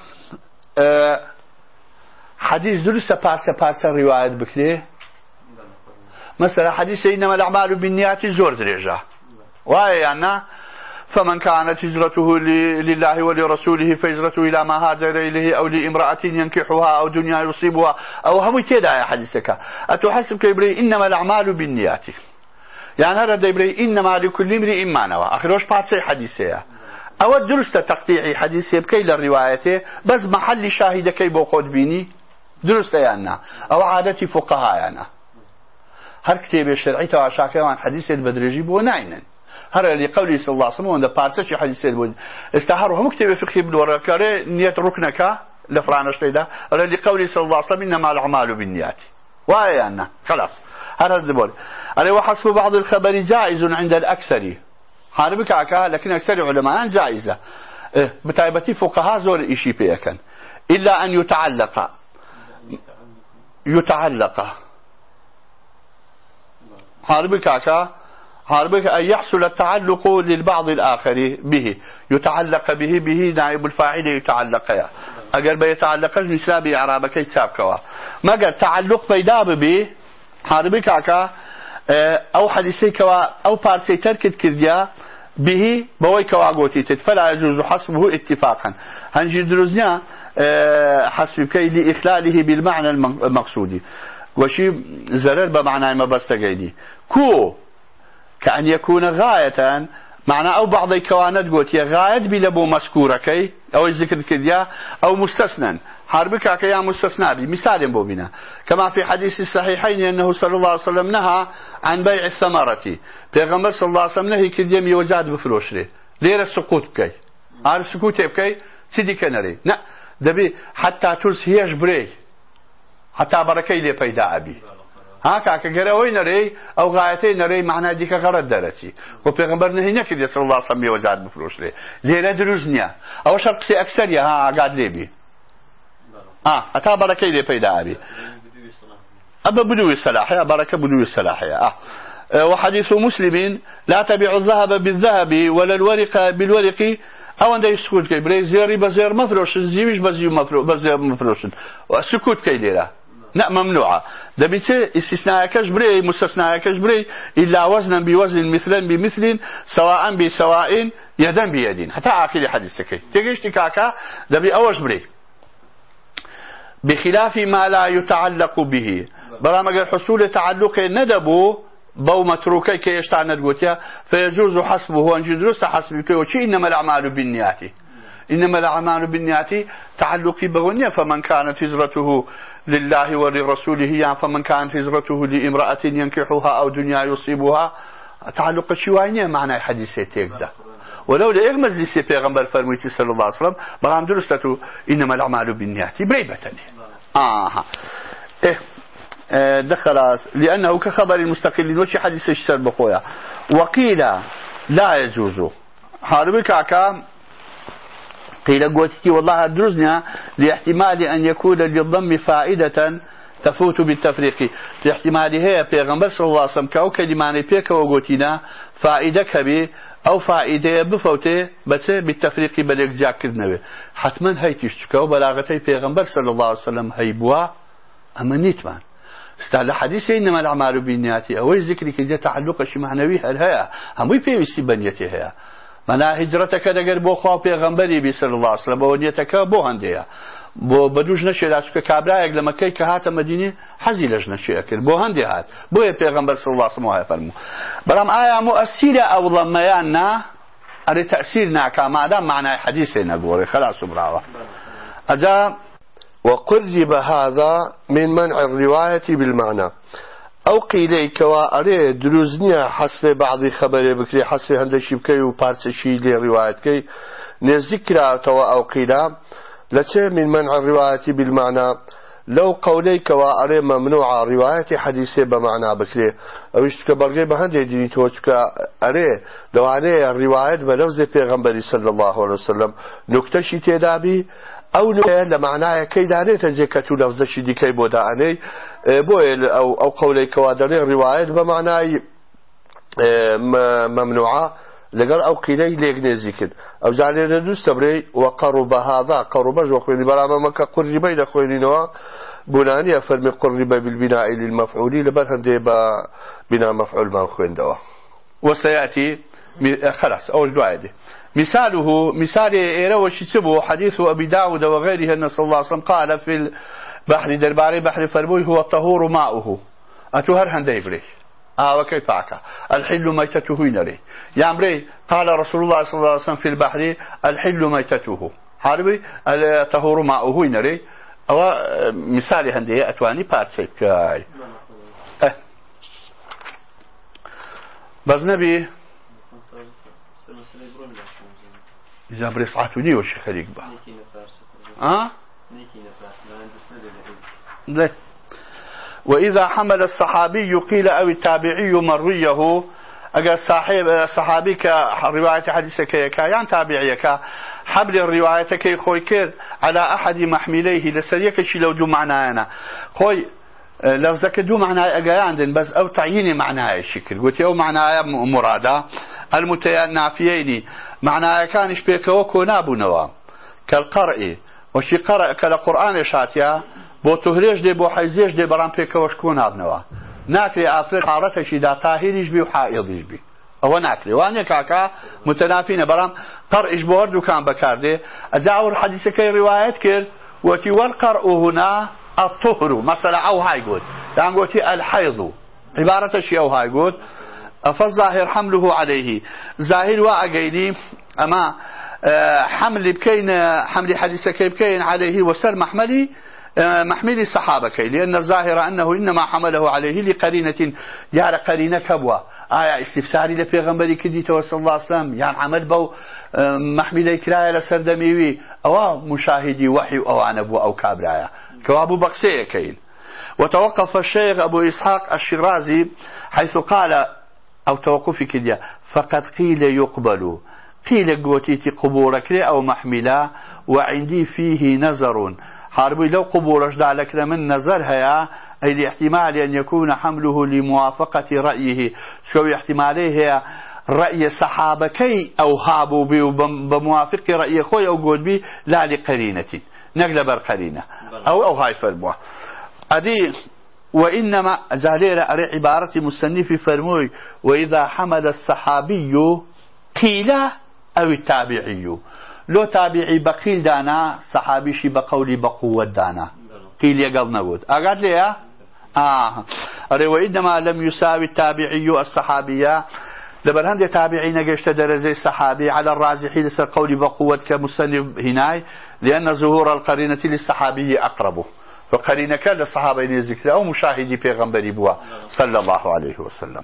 حديث درسة بارسة بارسة رواية بكري مثلا حديث إنما الأعمال بالنيات زور درجة وهي يعني فمن كانت هجرته لله ولرسوله فهجرته إلى ما هاجر إليه أو لامرأة ينكحها أو دنيا يصيبها أو هم كذا يا حديثك أتحسب كيبري إنما الأعمال بالنيات يعني هذا ديبري إنما لكل امرئ ما نوى آخروش بارسي حديثه أو درست تقطيعي حديثه بكي للروايته بس محل شاهد كي بوقود بيني درست يعني أو عادتي فقهاء يعني هر كتاب الشرعي تواشاكي عن حديث البدرجي بو ناينن هر اللي قولي صلى الله عليه وسلم وان بارسش حديث البود استهاروا هم كتاب فقهي بالورقه نيه ركنك لفرانش ليدا اللي قولي صلى الله عليه وسلم انما الاعمال بالنيات واي انا خلاص هذا الدبول عليه وحسب بعض الخبر جائز عند الاكثر حاربك عكا لكن اكثر علماء جائزه إيه بتايبتي فقهاء زول شيء بيكن الا ان يتعلق يتعلق حاربك عكا هاربك أن يحصل التعلق للبعض الآخر به يتعلق به به نائب الفاعل يتعلق يا أجر بيتعلق مثل بإعرابك يتسابكوا ما قال تعلق بيدا به هاربك عكا أو حديثي كوا أو بارتي تركت كرديا به بوي كواغوتي فلا يجوز حسبه اتفاقا هنجي دروزنيا حسب كي لإخلاله بالمعنى المقصودي وشي زرر بمعنى ما بستقيدي كو كأن يكون غاية معنى أو بعض الكوانات قلت يا غاية بلبو مسكورة كي أو الذكر كديا أو مستثنى حربك كيا مستثنى بي مثال بوبنا كما في حديث الصحيحين أنه صلى الله عليه وسلم نهى عن بيع الثمرة پیغمبر صلى الله عليه وسلم نهي كديا ميوزاد بفروشري ليرة السقوط بكي عارف سقوط بكي سيدي كنري لا دبي حتى ترس هيش بري حتى بركي لي بيدا أبي هاكا كجراوي نري أو غايتي نري معناه ديك غرض درسي وبيغمبر نهي نكدي صلى الله عليه وسلم ميوزاد بفروشري ليرة دروزنيا أو شرقسي أكثر يا ها قاعد ليبي آه أتا بركة لي بيدا أبي أبا بدو الصلاحية بركة بدو الصلاحية آه وحديث مسلم لا تبيع الذهب بالذهب ولا الورق بالورق أو عند يسكوت كي بري زيري بزير مفروش زيوش بزيو مفروش بزير مفروش وسكوت كي ليرة لا ممنوعة ده بيصير استثناء كش بري مستثناء كش بري إلا وزنا بوزن مثلا بمثل سواء بسواء يدا بيد حتى آخر حديث كي تيجيش تكاكا ده بأوش بري بخلاف ما لا يتعلق به برامج حصول تعلق ندبو بو متروكي كي يشتعنا القوتيا فيجوز حسبه أن يدرس حسبك وشي إنما الأعمال بالنيات إنما الأعمال بالنيات تعلقي بغنية فمن كانت هجرته لله ولرسوله يعني فمن كانت هجرته لامرأة ينكحها أو دنيا يصيبها تعلق شوانية معنى حديثيتك ده ولو لإغمز لسي پیغمبر فرميتي صلى الله عليه وسلم برام درستو إنما الأعمال بالنيات بريبتني آه إيه دخل لأنه كخبر المستقل وشي حديث الشسر بخويا وقيل لا يجوز حاربك عكا قيل قوتي والله درزنا لاحتمال أن يكون للضم فائدة تفوت بالتفريق لاحتمال هي پیغمبر صلى الله عليه وسلم كأو كلماني بيك وقوتنا فائدة كبير أو فائدة بفوته بس بالتفريق بلك ذاكر نبي حتما هي تشتكوا بلاغتي پیغمبر صلى الله عليه وسلم هيبوا أما نيتمان استعلى حديث إنما الأعمال بالنيات أو ذكر كده تعلق شيء معنوي هالهيا هم يبيستي بنيته هيا منا هجرتك دقر بو خوا پیغمبري بي صلى الله عليه وسلم ونيتك بو هنديا بو بدوج نشي لاسك كابرايك لما كي كهات مدينه حزي لجنه شي اكل بو هندي هات بو پیغمبر صلى الله عليه وسلم هاي فرمو برام آية مؤثرة أو ضميانا أري تأثيرنا كما دام معنى حديثنا قوري خلاص براوة أجا وقرب هذا من منع الرواية بالمعنى أو قيليك وأري دروزنيا حسب بعض خبر بكري حسب هندشي بكي وبارتشي لروايتكي نذكر توا أو قيلا لتي من منع الرواية بالمعنى لو قوليك وأري ممنوع رواية حديثة بمعنى بكري أو يشتك برغي بهندي ديني توشك أري لو عليه الرواية بلوز پیغمبر صلى الله عليه وسلم نكتشي تدابي أو لمعناه كيداني تزكتو لفظة دي كي بوداني بويل أو أو قولي كوادري الرواية بمعنى ممنوعة لقال أو قيلي ليغني ذكر أو جعلي ندوس تبري وقرب هذا قرب جوخيني بلا مكا قربي لخويني نوا بناني فرمي قرب بالبناء للمفعول لبرهن دي بناء مفعول ما خوين دوا وسيأتي خلاص أول دعاء مثاله مثال إيرو شتبه حديث أبي داود وغيره أن صلى الله عليه وسلم قال في البحر درباري بحر فربوي هو الطهور ماؤه أتهر هندي بري آه وكيف عكا الحل ميتته ينري يا أمري قال رسول الله صلى الله عليه وسلم في البحر الحل ميتته حاربي الطهور ماؤه ينري أو مثال هندي أتواني بارسيك أه. بس نبي إذا بريصعتني وش خليك بقى ها أه؟ وإذا حمل الصحابي قيل أو التابعي مرويه أجا صاحب صحابي كرواية حديثك كيان تابعيك حبل الرواية كي خوي كير على أحد محمليه لسريك شي لو دو معنانا خوي لفظك دو معناه أجايان بس أو تعيين معناه الشكل قلت أو معناه مرادة المتنافيين معناه كانش بيك وكنا بنوا كالقرء وشي قرأ كالقرآن شاتيا بو تهريج دي بو حيزيج دي برام بيك وشكونا بنوا ناكري آفر حارته شدا طاهريش بي وحائضيش بي أو ناكري واني كاكا متنافين برام قرئش بورد وكان بكاردي أجاور حديثك روايات كير وتي والقرء هنا الطهر مثلا أو هاي قول يعني قلت الحيض عبارة شيء أو هاي قول فالظاهر حمله عليه ظاهر واقعيني أما حمل بكين حمل حديثك بكين عليه وسر محملي محمل الصحابة كي لأن الظاهر أنه إنما حمله عليه لقرينة يعني قرينة كبوة آية استفساري لبيغمبري كدي توصل الله عليه وسلم يعني عمل بو محمل كراية لسردميوي أو مشاهدي وحي أو عنبو أو كابرايا كوابو بقسية كين. وتوقف الشيخ أبو إسحاق الشيرازي حيث قال أو توقفي كديا فقد قيل يقبل قيل قوتيتي قبورك أو محملا وعندي فيه نظر حاربي لو قبورش دالك من نظر هيا أي لاحتمال أن يكون حمله لموافقة رأيه شو احتماله هي رأي صحابكي أو هابوا بي بموافق رأي خوي أو قول بي لا لقرينة نقل برقرينة أو أو هاي فرموه أدي وإنما زالير عبارة مستنف فرموي وإذا حمل الصحابي قيل أو التابعي لو تابعي بقيل دانا صحابي شي بقولي بقوة دانا قيل يقل نقود أقعد لي آه وإنما لم يساوي التابعي الصحابية لبرهند تابعين قشت درجة الصحابي على الراجح لسر قولي بقوة كمستنف هناي لأن ظهور القرينة للصحابي أقربه فقرينة كان للصحابة ذكر أو مشاهدي بيغمبري بوا صلى الله عليه وسلم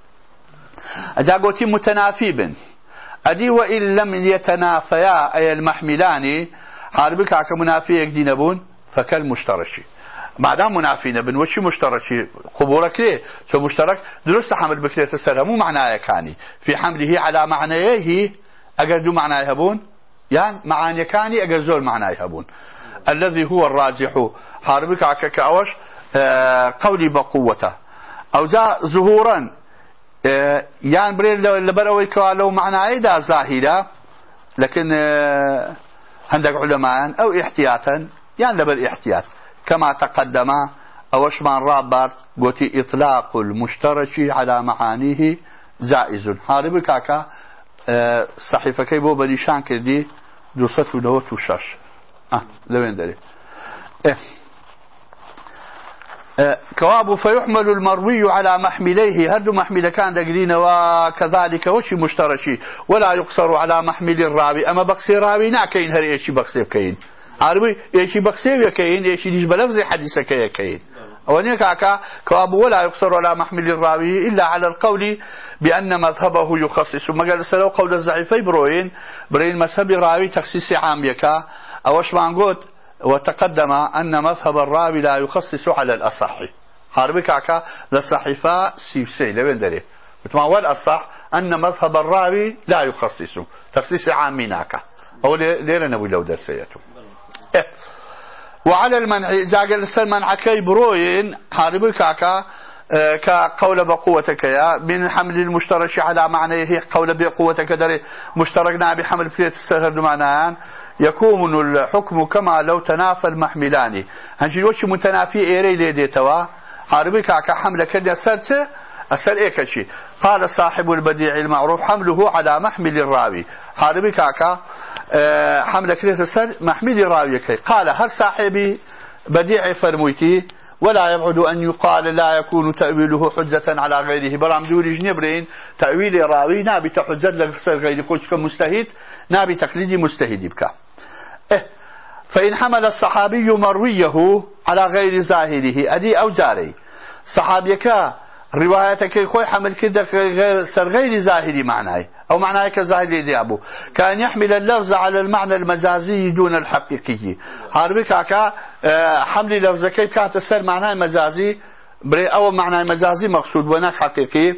أجاقوتي متنافي بن أدي وإن لم يتنافيا أي المحملان حاربك عك منافيك دينبون فكالمشترشي بعدام منافين بن وشي مشترشي قبورك ليه شو مشترك درست حمل بكرية السلام مو معناه كاني في حمله على معنيه أجردوا معناه يهبون يعني معاني كاني أجرزول معناه يهبون الذي هو الراجح حاربك عك كأوش آه قولي بقوته أو ذا ظهورا آه يعني بريل لبروي كوالو معناه دا ظاهرة لكن آه عندك علماء أو احتياطا يعني لبر احتياط كما تقدم أوش من رابر قلت إطلاق المشترك على معانيه جائز حاربك عك آه صحيفة كيبو بليشان كردي دوسة ودوت وشاش آه لوين داري إيه. آه. كواب فيحمل المروي على محمليه هردو محمل كان دقلين وكذلك وشي مشترشي ولا يقصر على محمل الراوي أما بقسي راوي ناكين هر إيشي بقسي بكين عربي إيشي بقسي بكين إيشي ليش بلفظ حديثك يكين ونيك عكا كواب ولا يقصر على محمل الراوي إلا على القول بأن مذهبه يخصص مقال سلو قول الزعيفي بروين برين مذهب الراوي تخصيص عام يكا أوش ما نقول وتقدم أن مذهب الراوي لا يخصص على الأصح حاربك عكا للصحيفة سيبسي لوين داري بتماول الصح أن مذهب الراوي لا يخصص تخصيص عام مناك أو ليلة نبي لو درسيته إيه. وعلى المنع زاق المنع كي بروين حاربك عكا اه كقول بقوتك يا من حمل المشترك على معنيه قول بقوتك داري مشتركنا بحمل فيت السهر معناه يكون الحكم كما لو تنافى المحملان هنجي وش متنافي ايري ليدي توا حاربك كحمل كده سرسه أسأل إيه شيء قال صاحب البديع المعروف حمله على محمل الراوي حاربك كا أه حمل كده سر محمل الراوي كي قال هل صاحبي بديع فرمويتي ولا يبعد أن يقال لا يكون تأويله حجة على غيره برام دوري جنبرين تأويل الراوي نابي تحجة لغير غير قلت كمستهيد نابي تقليدي مستهيد بك إيه فإن حمل الصحابي مرويه على غير ظاهره أدي أو جاري صحابيك روايتك خوي حمل كده غير سر غير ظاهري معناه أو معناه كظاهري ديابو كان يحمل اللفظ على المعنى المجازي دون الحقيقي حاربك عكا حمل لفظ كيف كانت السر معناه مجازي بري أو معناه مجازي مقصود وناك حقيقي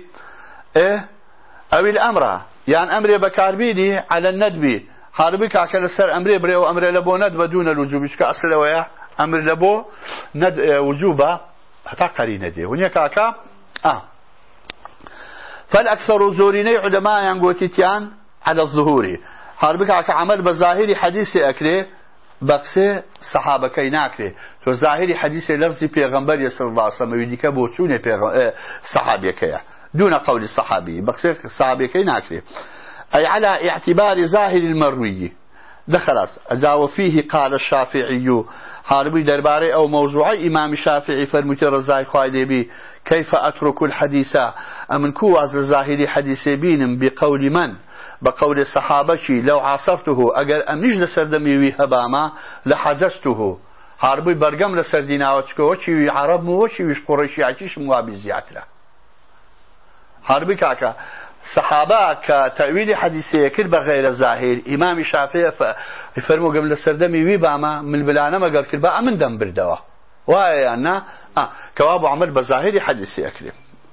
إيه أو الأمر يعني أمر بكاربيني على الندبي حاربك عكا السر أمري بري أو أمر لبو ندب دون الوجوب إيش كأصل ويا أمر لبو ند وجوبه حتى قرينة دي هنا كاكا آه فالأكثر زوريني علماء ينقوتيتيان على الظهور حربك كاكا عمل بظاهر حديث أكري بقسي صحابة كي ناكري تو ظاهر حديث لفظي پیغمبر صلى الله عليه وسلم يديك بوچوني صحابي كي دون قول الصحابي بقسي صحابي كي ناكري أي على اعتبار ظاهر المروي ده خلاص أجا فيه قال الشافعي حاربي درباري أو موضوع إمام الشافعي فرمت رزاي خالي بي كيف أترك الحديث أمن كو از الظاهري حديث بينم بقول من بقول الصحابة لو عاصرته أجر أمنيج لسردمي وهباما لحجزته حاربي برقم لسردينا وشي عرب مو وشي قريشي عشيش موابي زياتره حاربي كاكا صحابة كتأويل حديثية كل بغير ظاهر إمام الشافعي يفرموا قبل السردمي ويباما من بلانا ما قال كل بقى من دم بردوا وهي أنا آه كواب عمل بظاهر حديثية كريم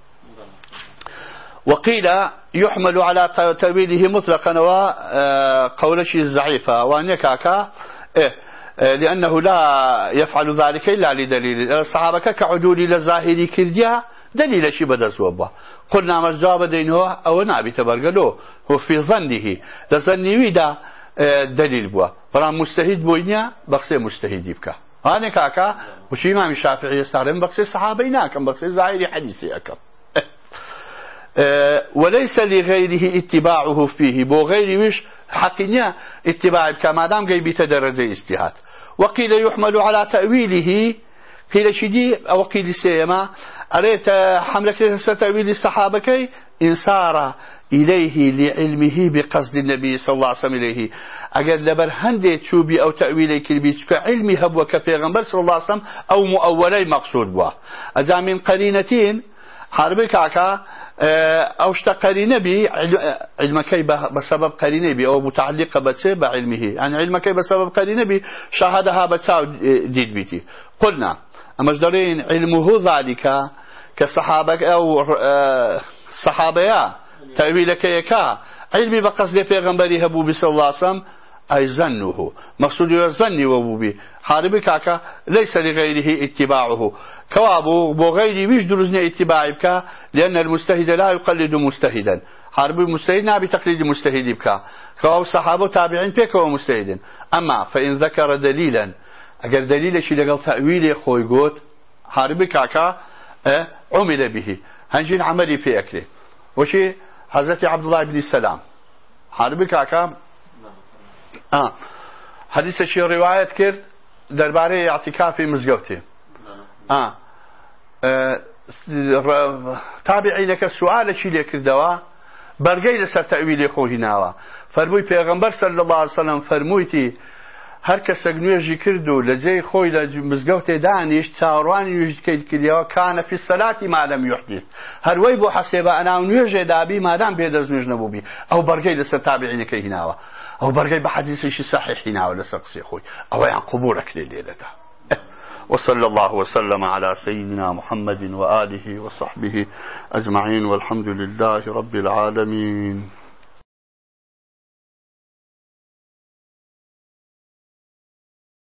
وقيل يحمل على تأويله مطلقا وقولش الزعيفة وأن كاكا إيه لأنه لا يفعل ذلك إلا لدليل الصحابة كعدول للظاهر كرديا دليل شي بدا زوبا قلنا مجاب دينه أو نابي تبرقلو هو في ظنه لظنه ويدا دليل بوا فرام مجتهد بوينيا بقسي مجتهد يبكى هاني كاكا وش إمام الشافعي يستعرم بقسي صحابينا كم بقسي ظاهري حديثي أكم وليس لغيره اتباعه فيه بو غير وش حقينيا اتباع كما دام جاي درجة اجتهاد وقيل يحمل على تأويله قيل شدي أو قيل سيما أريت حملك تأويل الصحابة كي إن صار إليه لعلمه بقصد النبي صلى الله عليه وسلم إليه أجل لبر هندي تشوبي أو تأويلي كلبيت كعلمي هبوة كفيغنبر صلى الله عليه وسلم أو مؤولي مقصود بوا أجا من قرينتين حربي كاكا أو اشتقرين بي علمك بسبب قرين بي أو متعلقة بسبب علمه يعني علمك بسبب قرين بي شاهدها بتساو ديد بيتي قلنا أمجدرين علمه ذلك كالصحابة أو صحابيا تأويلك يكا علمي بقصد پیغمبري هبوبي صلى الله عليه وسلم أي ظنه مقصود يظني وبوبي حاربي كاكا ليس لغيره اتباعه كوابو بغير مش درزني اتباع بك لأن المجتهد لا يقلد مجتهدا حاربي مجتهد نابي تقليد مجتهد بك كواب الصحابة تابعين بك ومجتهد أما فإن ذكر دليلا أجر دليل شي لقل تأويل خوي قوت حاربي كاكا اه عمل به هنجين عملي في أكله وشي حضرت عبد الله بن السلام حاربي كاكا آه حديث شي رواية كرد درباري اعتكافي مزقوتي آه. آه. تابعي لك السؤال شي لك الدواء برقي لسر تأويل خوهي ناوا فرموي پیغمبر صلى الله عليه وسلم فرمويتي هر کس نوێژی کردو لەجێی خۆی لە مزگەوتێ دانیشت چاوەڕوانی نوێژی کردیەوە کانە فی الصلاة ما لم يحدث هەروەی بۆ حەسێبە ئەناو نوێژێ دابی مادام بێدەست نوێژ نەبووبی ئەو بەرگەی لەسەر تابعینەکەی هیناوە ئەو بەرگەی بە حەدیثێکی صحیح هیناوە لەسەر قسەی خۆی ئەوەیان قبوڵەکرێ لێدەدا. وصلى الله وسلم على سيدنا محمد وآله وصحبه أجمعين والحمد لله رب العالمين.